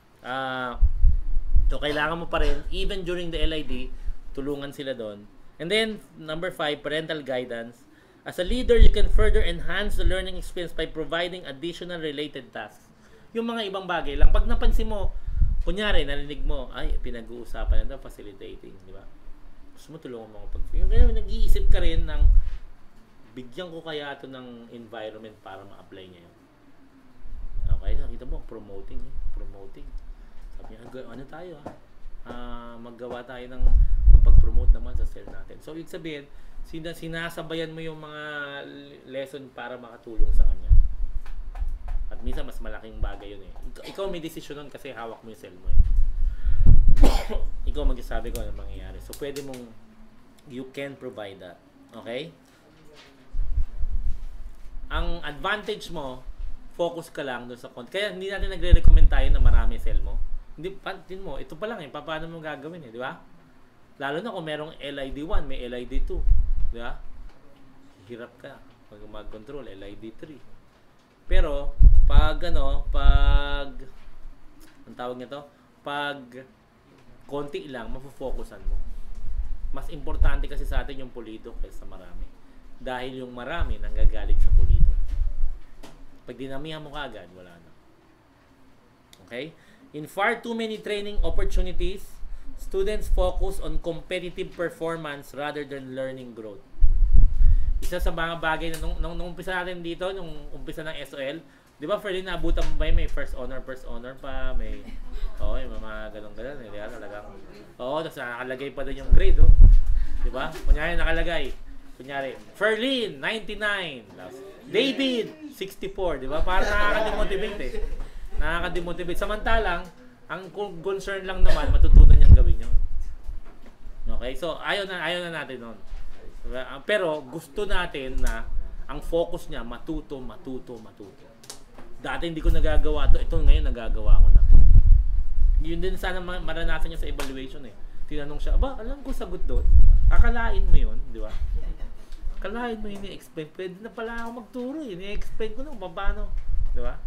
So, kailangan mo pa rin, even during the LID, tulungan sila doon. And then, number 5, parental guidance. As a leader, you can further enhance the learning experience by providing additional related tasks. Yung mga ibang bagay lang. Pag napansin mo, kunyari, narinig mo, ay, pinag-uusapan na facilitating, di ba? Gusto mo tulungan mo ako yung kaya nag-iisip ka rin ng bigyan ko kaya ito ng environment para ma-apply niya yun. Okay, nakita mo, promoting. Sabi niya, ano tayo maggawa tayo ng pag-promote naman sa cell natin. So, ibig sabihin, sinasabayan mo yung mga lesson para makatulong sa kanya. At minsan, mas malaking bagay yun eh. Ikaw may decision nun kasi hawak mo yung cell mo eh. Ikaw magsasabi ko ano mangyayari. So, pwede mong, you can provide that. Okay? Ang advantage mo, focus ka lang doon sa content. Kaya hindi natin nagre-recommend tayo na marami cell mo. Hindi, pantin mo, ito pa lang eh, paano mo gagawin eh, di ba? Lalo na kung merong LID 1, may LID 2, di ba? Hirap ka pag mag-control, LID 3. Pero, pag ang tawag nito, pag konti lang, mafofocusan mo. Mas importante kasi sa atin yung pulido kaysa marami. Dahil yung marami nanggagaling sa pulido. Pag dinamihan mo kaagad, wala na. Okay? In far too many training opportunities, students focus on competitive performance rather than learning growth. Isa sa mga bagay na nung umpisa natin dito, nung umpisa ng SOL, di ba, Ferdy, naabutan mo ba may first honor pa, may yung mga ganun-ganun, di ba, talagang, tapos nakalagay pa din yung grade, di ba? Kunyari nakalagay, Ferlin, 99, David, 64, di ba? Parang nakaka-demotivate eh. Nakaka-demotivate. Samantalang, ang concern lang naman, matutunan niyang gawin yun. Okay? So, ayaw na natin nun. Pero, gusto natin na ang focus niya, matuto. Dati hindi ko nagagawa ito. Ito ngayon nagagawa ko na. Yun din sana maranasan niya sa evaluation eh. Tinanong siya, alam ko sagot doon. Akalain mo yun, di ba? Akalain mo yun i-explain. Pwede na pala ako magturo eh. I-explain ko nung paano. Di ba?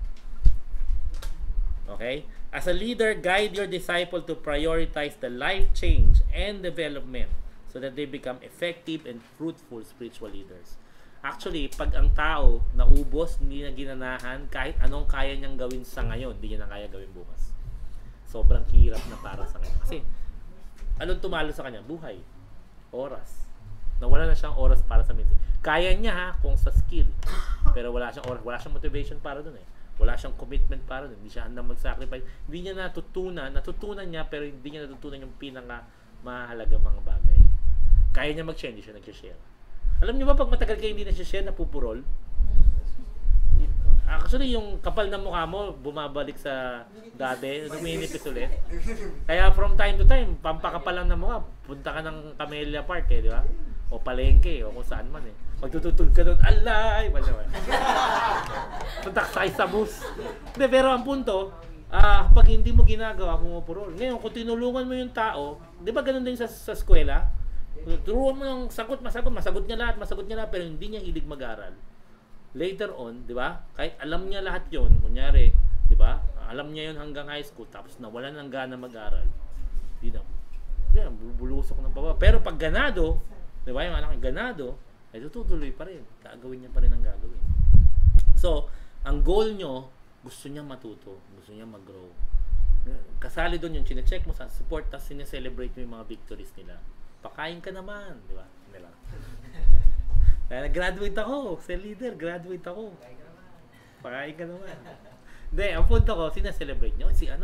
Okay? As a leader, guide your disciple to prioritize the life change and development so that they become effective and fruitful spiritual leaders. Actually, pag ang tao naubos, hindi na ginanahan, kahit anong kaya niyang gawin sa ngayon, hindi niya na kaya gawin bukas. Sobrang hirap na para sa kanya. Kasi, anong tumalo sa kanya? Buhay. Oras. Nawala na siyang oras para sa ministry. Kaya niya kung sa skill. Pero wala siyang oras, wala siyang motivation para dun eh. Wala siyang commitment para dun. Hindi siya handang mag-sacrifice. Hindi niya natutunan niya, pero hindi niya natutunan yung pinaka-mahalaga mga bagay. Kaya niya mag-share, hindi siya nag-share. Alam niyo ba, pag matagal kayo hindi na-share, napupurol? Actually, yung kapal ng mukha mo, bumabalik sa dati, numinipis ulit. Kaya from time to time, pampakapal lang ng mukha, punta ka ng Camellia Park eh, di ba? O palengke, o kung saan man eh. Magtututulog ka doon, alay! Punta ka sa bus. Hindi, pero ang punto, pag hindi mo ginagawa, pumupurol. Ngayon, kung tinulungan mo yung tao, di ba ganun din sa eskwela? Turuan mo ng masagot niya lahat, pero hindi niya hilig mag-aral. Later on, di ba? Kahit alam niya lahat yon, kunyari, di ba? Alam niya yon hanggang high school, tapos nawalan ng gana mag-aral. Di na. Yan, bulusok ng baba. Pero pag ganado, di ba? Yung anak yung ganado, ay tutuloy pa rin. Gagawin niya pa rin ang gagawin. So, ang goal nyo, gusto niya matuto, gusto niya mag-grow. Kasali doon yung chine-check mo sa support, tapos sineselebrate mo yung mga victories nila. Pakain ka naman, di ba? Nila. Kaya nag-graduate ako, cell leader, graduate ako. Pakain ka naman. Hindi, ang punto ko, sineselebrate nyo. Si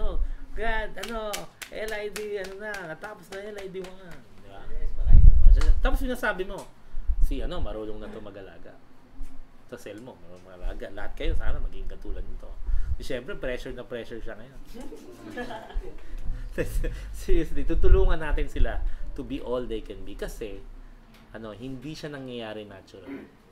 LID, natapos na LID 1. Di ba? Tapos sinasabi mo, marunong na to mag-alaga. Sa cell mo, marunong mag-alaga. Lahat kayo, sana maging katulad nito. Siyempre, pressure siya ngayon. Seriously, tutulungan natin sila to be all they can be. Kasi, hindi siya nangyayari natural.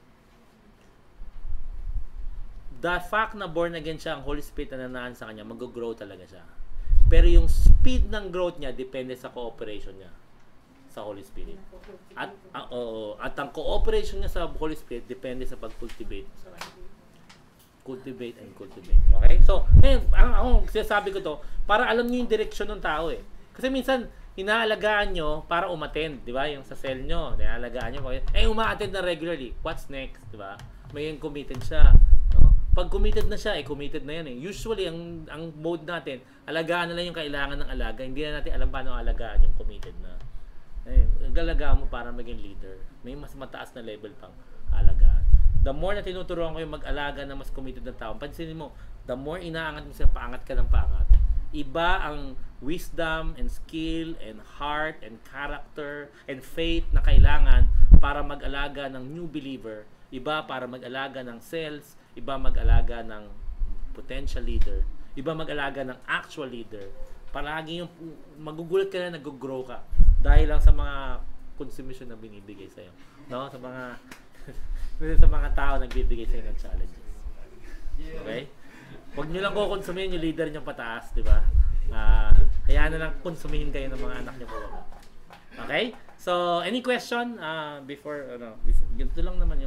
The fact na born again siya, ang Holy Spirit na nanaan sa kanya, mag-grow talaga siya. Pero yung speed ng growth niya, depende sa cooperation niya sa Holy Spirit. At ang cooperation niya sa Holy Spirit, depende sa pag-cultivate sa kanya. Cultivate and cultivate. Okay? So, ngayon, ang sinasabi ko to, para alam niyo yung direksyon ng tao eh. Kasi minsan, inaalagaan nyo para umattend, di ba? Yung sa cell nyo, inaalagaan nyo. Uma-attend na regularly. What's next? Di ba? May committed siya. No? Pag committed na siya, committed na yan eh. Usually, ang mode natin, alagaan na lang yung kailangan ng alaga. Hindi na natin alam paano alagaan yung committed na. Galagaan mo para maging leader. May mas mataas na level pang alagaan. The more na tinuturuan ko yung mag-alaga na mas committed na tao, pansinin mo, the more inaangat mo siya, paangat ka ng paangat. Iba ang wisdom and skill and heart and character and faith na kailangan para mag-alaga ng new believer. Iba para mag-alaga ng cells, iba mag-alaga ng potential leader, iba mag-alaga ng actual leader. Palagi yung magugulat ka na nag-grow ka dahil lang sa mga consumption na binibigay sa'yo. No? Sa mga tao nagbibigay sa'yo ng challenges. Okay? Huwag nyo lang kukonsumihin yung leader nyo pataas, di ba? Hayaan na lang konsumihin kayo ng mga anak nyo po. Okay? So, any question before, ganito lang naman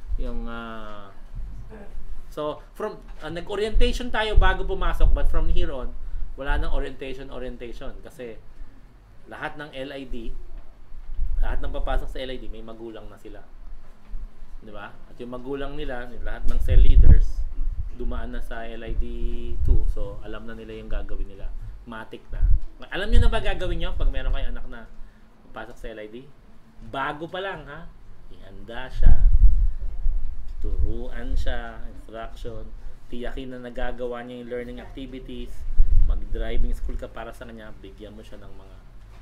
so, from, nag-orientation tayo bago pumasok, but from here on, wala nang orientation. Kasi, lahat ng LID, lahat ng papasok sa LID, may magulang na sila. Di ba? At yung magulang nila, lahat ng cell leaders, dumaan na sa LID 2. So, alam na nila yung gagawin nila. Matik na. Alam nyo na ba gagawin nyo pag meron kayong anak na papasok sa LID? Bago pa lang, ha? Ihanda siya. Turuan siya. Instruction. Tiyakin na nagagawa niya yung learning activities. Mag-driving school ka para sa kanya. Bigyan mo siya ng mga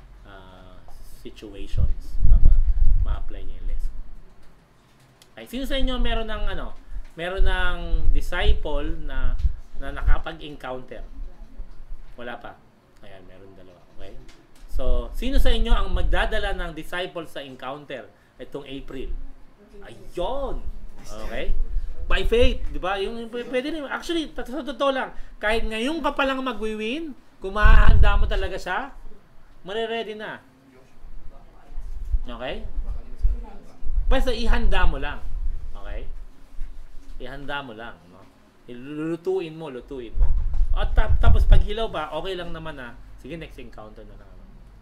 situations na ma-apply niya yung lesson. Ay, sino sa inyo meron ng disciple na nakapag-encounter? Wala pa. Ayan, meron dalawa. Okay? So, sino sa inyo ang magdadala ng disciple sa encounter itong April? Ayun! Okay? By faith, di ba? Yung pwede rin. Actually, sa totoo lang, kahit ngayon ka pa lang mag-win, kung mahahanda mo talaga siya, mare-ready na. Okay? Basta ihanda mo lang. Okay? Ihanda mo lang. No? Lutuin mo. At tapos pag hilaw pa, okay lang naman na. Sige, next encounter na lang.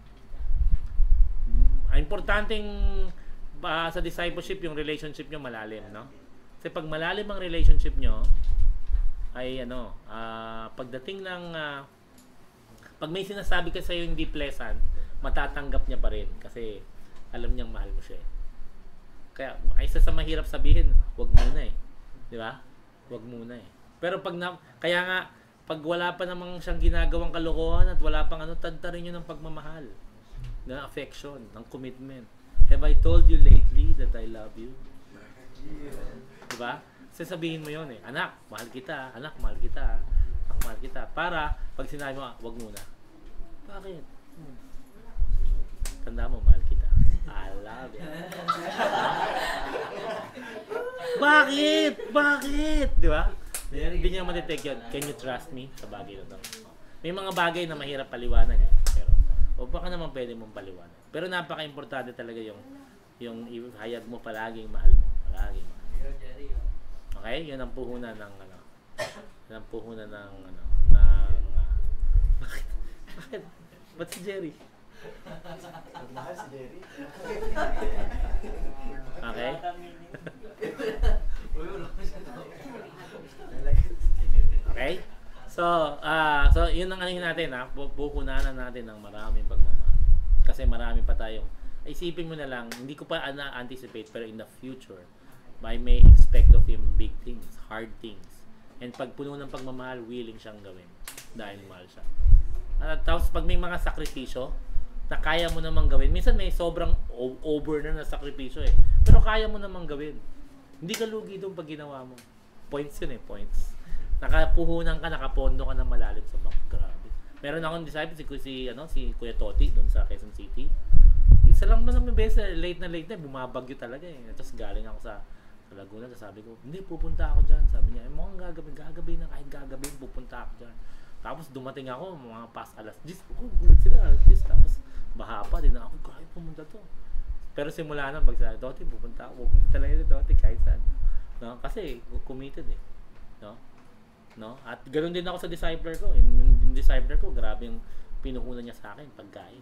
Importanteng sa discipleship, yung relationship nyo malalim. No? Kasi pag malalim ang relationship nyo, ay pagdating ng pag may sinasabi ka sa'yo hindi pleasant, matatanggap niya pa rin. Kasi alam niyang mahal mo siya. Kaya, isa sa mahirap sabihin, wag muna eh. Di ba? Wag muna eh. Pero kaya nga, pag wala pa namang siyang ginagawang kalokohan at wala pang tadtarin niyo ng pagmamahal, ng affection, ng commitment. Have I told you lately that I love you? Di ba? Sasabihin mo yun eh. Anak, mahal kita. Anak, mahal kita. Anak, mahal kita. Para, pag sinabi mo, wag muna. Bakit? Tanda mo, mahal kita. I love you. Bakit? Di ba? Hindi niya matitake yun. Can you trust me sa bagay na to? May mga bagay na mahirap paliwanag eh. Pero, o baka naman pwede mong paliwanag. Pero napaka-importante talaga yung ihayag mo palaging mahal mo. Palaging mahal. Okay? Yun ang puhunan ng ano. Yun ang puhunan ng ano. Bakit? Bakit? Ba't si Jerry? Mahal si Jerry. Okay? Okay? So yun ang ano natin ha. Puhunanan natin ng maraming pagmamahal. Kasi marami pa tayong isipin mo na lang, hindi ko pa na-anticipate pero in the future, I may expect of him big things, hard things. And pag puno ng pagmamahal, willing siyang gawin dahil mahal siya. Tapos pag may mga sakripisyo na kaya mo namang gawin, minsan may sobrang over na sakripisyo eh. Pero kaya mo namang gawin. Hindi ka lugi doon pag ginawa mo. Points yun eh, points. Nakapuhunan ka, nakapondo ka na malalim sa bank. Grabe. Meron akong disciple si Kuya Toti doon sa Quezon City. Isa lang naman beses, late na bumabagyo talaga eh. Tapos galing ako sa Laguna, tapos sabi ko, hindi, pupunta ako dyan. Sabi niya, mukhang gagabi na, kahit gagabi, pupunta ako dyan. Tapos dumating ako, mga past alas 10, gulat sila, alas 10, tapos baha pa din ako, kahit pumunta to. Pero simula na, pag sabi, Doti, pupunta talaga ito, Doti, kahit saan. No? Kasi, committed eh. No? At ganoon din ako sa discipler ko. Yung discipler ko, grabe yung pinuhunan niya sa akin, pagkain.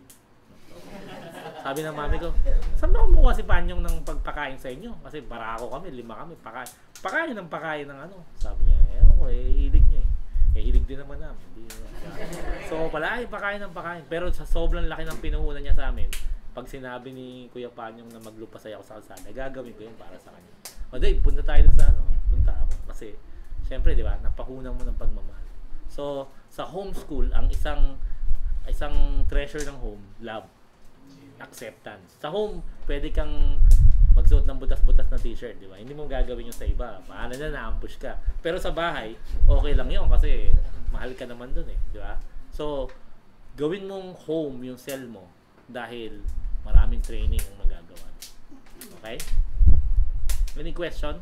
Sabi ng mami ko, saan ba kumukuha si Panyong ng pagpakain sa inyo? Kasi barako kami, 5 kami, pakain ng ano. Sabi niya, ewan ko, hilig niya eh. Hilig din naman namin. So pala, pakain. Pero sa sobrang laki ng pinuhunan niya sa amin, pag sinabi ni Kuya Panyong na maglupasay ako sa kalsada, gagawin ko yun para sa kanya. O Dave, punta tayo sa ano. Punta ako. Kasi, syempre, di ba, napahunan mo ng pagmamahal. So, sa homeschool, ang isang treasure ng home, love. Acceptance. Sa home, pwede kang magsuot ng butas-butas na t-shirt, di ba? Hindi mo gagawin yung sa iba. Paano na na-ambush ka. Pero sa bahay, okay lang yun kasi mahal ka naman dun eh, di ba? So, gawin mong home yung cell mo dahil maraming training ang magagawa. Okay? Any question?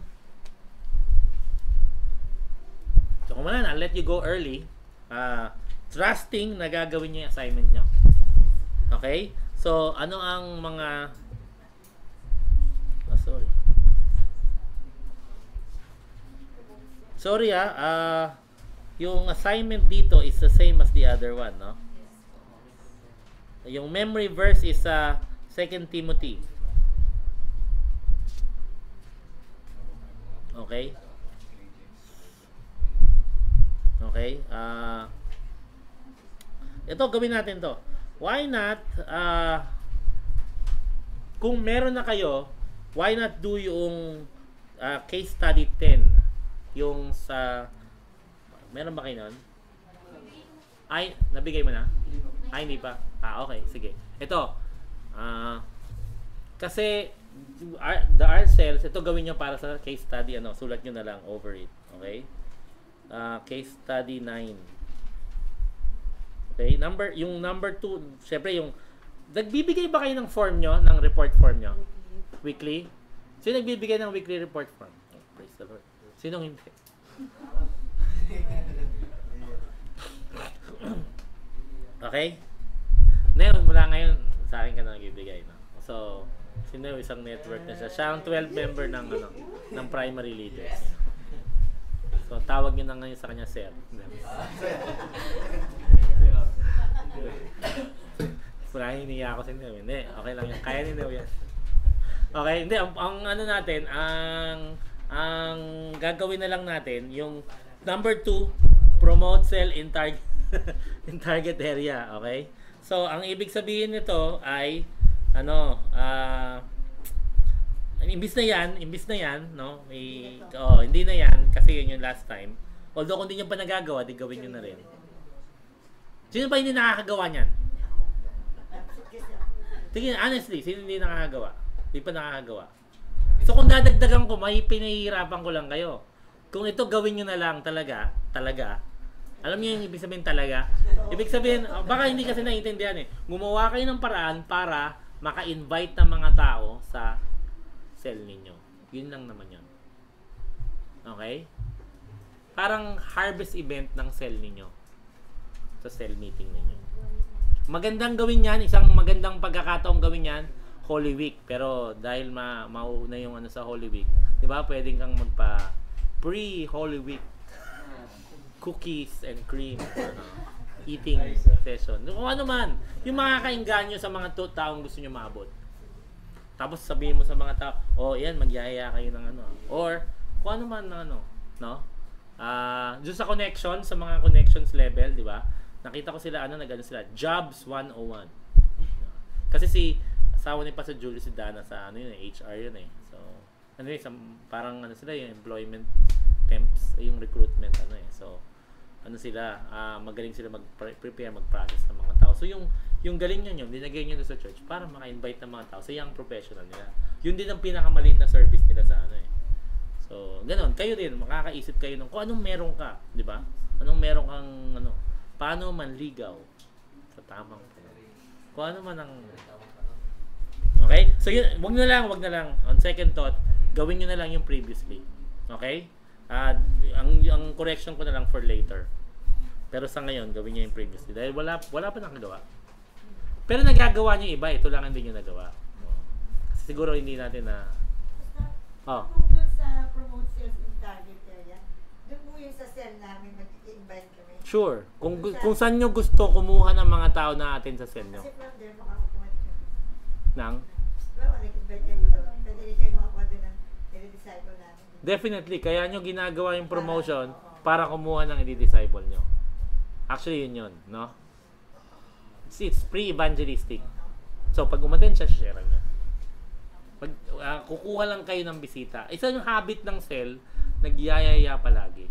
So, kung wala na, I'll let you go early. Trusting na gagawin niyo yung assignment niyo. Okay? So, ano ang mga... sorry. Sorry yung assignment dito is the same as the other one, no? Yung memory verse is 2 Timothy. Okay? Okay? Ito, gawin natin to. Why not, kung meron na kayo, why not do yung case study 10? Yung sa, meron ba kayo nun? Ay, nabigay mo na? Ay, hindi pa. Okay, sige. Ito, kasi, the R cells, ito gawin nyo para sa case study, sulat nyo na lang over it. Okay? Case study 9. Okay, yung number 2, syempre nagbibigay ba kayo ng form nyo, ng report form nyo? Weekly? Sino nagbibigay ng weekly report form? Oh, praise the Lord. Sinong hindi? Okay? Ngayon, mula ngayon, sa akin ka na nagbibigay. No? So, sino yung isang network na siya? Siya ang 12 member ng primary leaders. So, tawag nyo na ngayon sa kanya, sir. Wala, hiniya ako sa inyo. Hindi, okay lang yan. Kaya ninyo yan. Okay, hindi. Ang ano natin, ang gagawin na lang natin, yung number 2, promote cell in target area. Okay? So, ang ibig sabihin nito ay, imbis na yan, no? Hindi na yan, kasi yun yung last time. Although, kung hindi nyo pa nagagawa, di gawin nyo na rin. Sino ba hindi nakakagawa niyan? Tingin, honestly, sino hindi nakakagawa? Hindi pa nakakagawa. So kung dadagdagan ko, may pinahihirapan ko lang kayo. Kung ito gawin nyo na lang talaga, alam niyo yung ibig sabihin talaga? Ibig sabihin, baka hindi kasi naiintindihan eh. Gumawa kayo ng paraan para maka-invite ng mga tao sa cell ninyo. Yun lang naman yun. Okay? parang harvest event ng cell ninyo. Sa cell meeting ninyo. Magandang gawin yan, isang magandang pagkakataong gawin yan, Holy Week. Pero dahil mauna yung ano sa Holy Week, di ba, pwedeng kang magpa pre-Holy Week cookies and cream eating session. Kung ano man, yung makakainganyo sa mga taong gusto nyo maabot. Tapos sabihin mo sa mga tao, oh, yan, magyayaya kayo ng ano. Or, kung ano man na ano, no? Doon sa connection, sa mga connections level, di ba? Nakita ko sila, nag-ano sila, Jobs 101. Kasi si asawa ni Pastor Julius, si Dana, sa ano yun, HR yun eh. So, ano yun, parang ano sila, yung employment temps, yung recruitment, ano eh. So, ano sila, magaling sila mag-prepare, mag-process ng mga tao. So, yung galing nyo dinagay nyo sa church para maka-invite ng mga tao sa young professional nila. Yun din ang pinakamaliit na service nila sa ano eh. So, ganoon. Kayo din, makakaisip kayo kung anong meron ka, di ba? Anong meron kang, ano, paano manligaw sa tamang panahon. Kung ano man ang... Okay? So, yun, wag na lang. On second thought, gawin nyo na lang yung previously. Okay? Ang correction ko na lang for later. Pero sa ngayon, gawin nyo yung previously. Dahil wala pa nakagawa. Pero nagagawa nyo iba, ito lang hindi nyo nagawa. Kasi siguro hindi natin na... Oh. Kung doon sa promote sales in target area, doon po yung sa cell namin, mag-invite kami. Sure. Kung saan nyo gusto kumuha ng mga tao na atin sa cell nyo. Kasi from there, makakukuha nyo. Nang? Bawa, nag-invite kayo dito. Pwede rin kayo makakuha doon ng i-disciple namin. Definitely. Kaya nyo ginagawa yung promotion para kumuha ng i-disciple nyo. Actually, yun. No? It's pre-evangelistic. So, pag umaten siya, share nyo. Pag kukuha lang kayo ng bisita. Isa yung habit ng cell, nagyayaya palagi.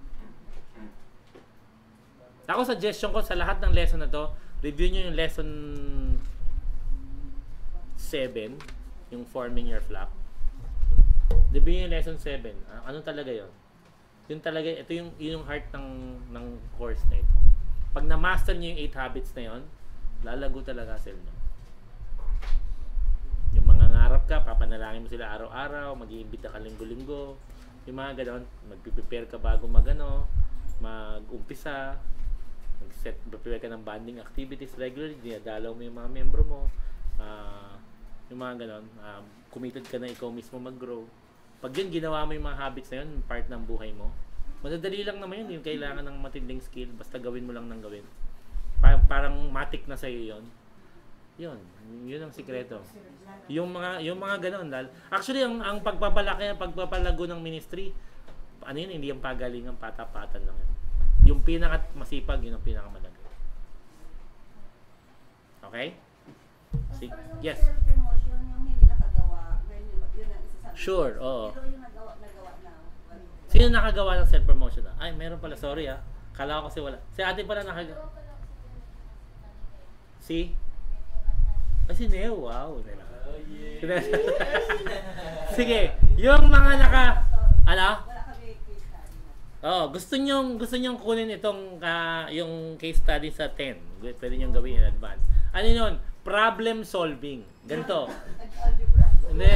Ako, suggestion ko sa lahat ng lesson na to, review nyo yung lesson 7, yung forming your flock. Review nyo yung lesson 7. Ano talaga yon? Yun talaga, ito yung heart ng course na ito. Pag na-master nyo yung 8 habits na yon, lalago talaga cell nyo. Yung mga ngarap ka, papanalangin mo sila araw-araw, mag-iimbita ka linggo-linggo, yung mga gano'n, mag-prepare ka bago mag-umpisa, prepare ka ng bonding activities regularly, dinadalaw mo yung mga membro mo, yung mga gano'n, committed ka na ikaw mismo mag-grow. Pag yun, ginawa mo yung mga habits na yun, part ng buhay mo, madadali lang naman yun, yung kailangan ng matinding skill, basta gawin mo lang ng gawin. Parang matik na sa'yo yun. Yun ang sikreto. Yung mga ganoon actually ang pagpapalago ng ministry, ano yun, hindi yung pagalingan, patapatan lang yun. Yung pinaka masipag, yun ang pinakamalagay. Okay? Yes. Promotion yung hindi nakagawa, yun ang isa sa... Sure, oo. Pero yung nagawa na. Sino nakagawa ng self-promotion? Ay, meron pala. Sorry Kala ko kasi wala. Si ate pala nakagawa. Si? Si Neo, wow. Sige, yung mga ano? Gusto nyong kunin itong yung case study sa 10. Pwede nyong gawin in advance. Ano yun? Problem solving. Ganito. Hindi.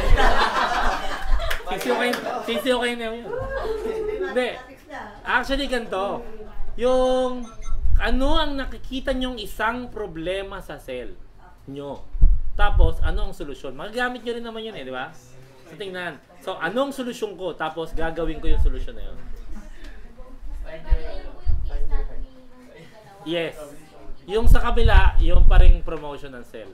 Sisiyo kayo Neo yun. Hindi. Actually, ganito. Yung ano ang nakikita nyong isang problema sa cell nyo. Tapos, ano ang solusyon? Magagamit nyo rin naman yun di ba? So, tingnan. So, anong solusyon ko? Tapos, gagawin ko yung solusyon na yun. Yes. Yung sa kabila, yung pa ring promotion ng cell.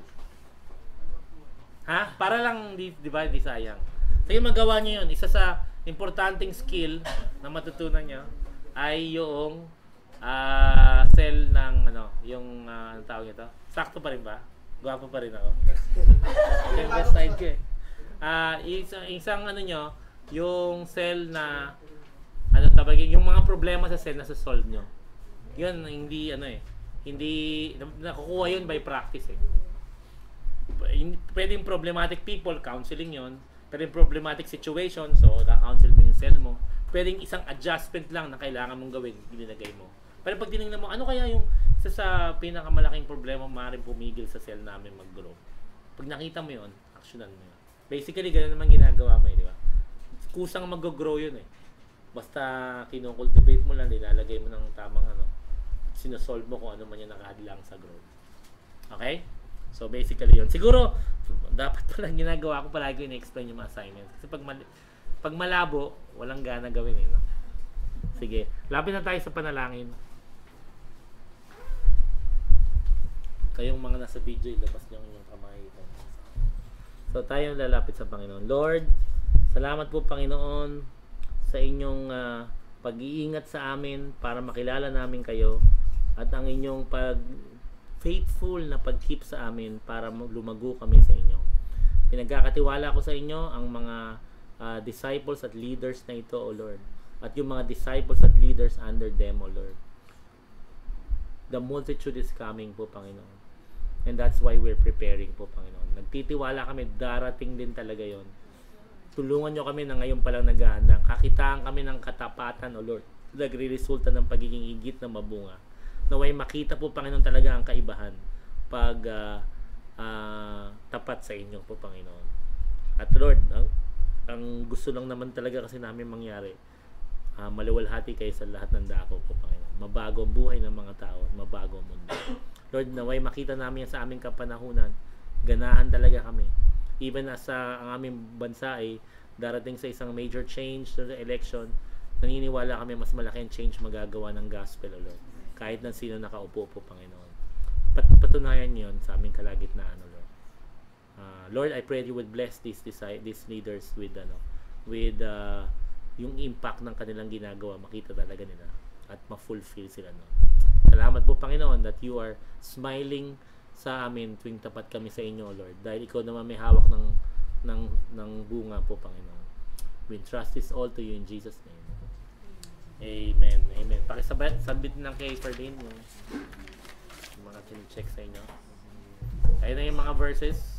Para lang, di ba, di sayang. Sige, magawa nyo yun. Isa sa importanteng skill na matutunan nyo ay yung cell ng, yung, ano tawag ito? Sakto pa rin ba? Gwapo pa rin ako. Yung best side ko eh. Isang yung cell na, yung mga problema sa cell na sa solve nyo. Yun, hindi, hindi, nakukuha yun by practice eh. Pwedeng problematic people, counseling yun. Pwedeng problematic situation, so na-counsel mo yung cell mo. Pwedeng isang adjustment lang na kailangan mong gawin, ilinagay mo. Pero pag tinignan mo, ano kaya yung isa sa pinakamalaking problema maaaring pumigil sa cell namin mag-grow? Pag nakita mo yun, actionan mo yun. Basically, gano'n naman ginagawa mo di ba? Kusang mag-grow yun eh. Basta kinukultivate mo lang, nilalagay mo ng tamang sinosolve mo kung ano man yung nakahadlang sa growth. Okay? So basically yun. Siguro, dapat pala ginagawa ko palagi in-explain yung mga assignments. Kasi pag malabo, walang gana gawin no? Sige, lapit na tayo sa panalangin. Kayong mga nasa video, ilabas niyo yung kamay. So tayo lalapit sa Panginoon. Lord, salamat po Panginoon sa inyong pag-iingat sa amin para makilala namin kayo at ang inyong faithful na pag-keep sa amin para lumago kami sa inyo. Pinagkakatiwala ko sa inyo ang mga disciples at leaders na ito, O Lord. At yung mga disciples at leaders under them, O Lord. The multitude is coming po, Panginoon. And that's why we're preparing po, Panginoon. Nagtitiwala kami, darating din talaga yon. Tulungan nyo kami na ngayon palang naghahanda. Kakitaan kami ng katapatan, O Lord. Nagre-resulta ng pagiging higit na mabunga. Naway makita po, Panginoon, talaga ang kaibahan pag tapat sa inyo po, Panginoon. At Lord, ang gusto lang naman talaga kasi namin mangyari, maliwalhati kayo sa lahat ng dako po, Panginoon. Mabago ang buhay ng mga tao, mabago ang mundo. Lord, naway makita namin yan sa aming kapanahunan. Ganahan talaga kami. Even as ang aming bansa ay darating sa isang major change sa election, naniniwala kami mas malaki ang change magagawa ng gospel, O Lord. Kahit na sino nakaupo po, Panginoon. Patunayan niyo yun sa aming kalagitnaan, O Lord. Lord, I pray you would bless these leaders with yung impact ng kanilang ginagawa, makita talaga nila at ma-fulfill sila. No? Salamat po, Panginoon, that you are smiling sa amin tuwing tapat kami sa inyo, Lord. Dahil ikaw naman may hawak ng bunga po, Panginoon. We entrust this all to you in Jesus' name. Amen. Amen. Pakisabit ng kay Ferdinand yung mga check sa inyo. Ayun na yung mga verses.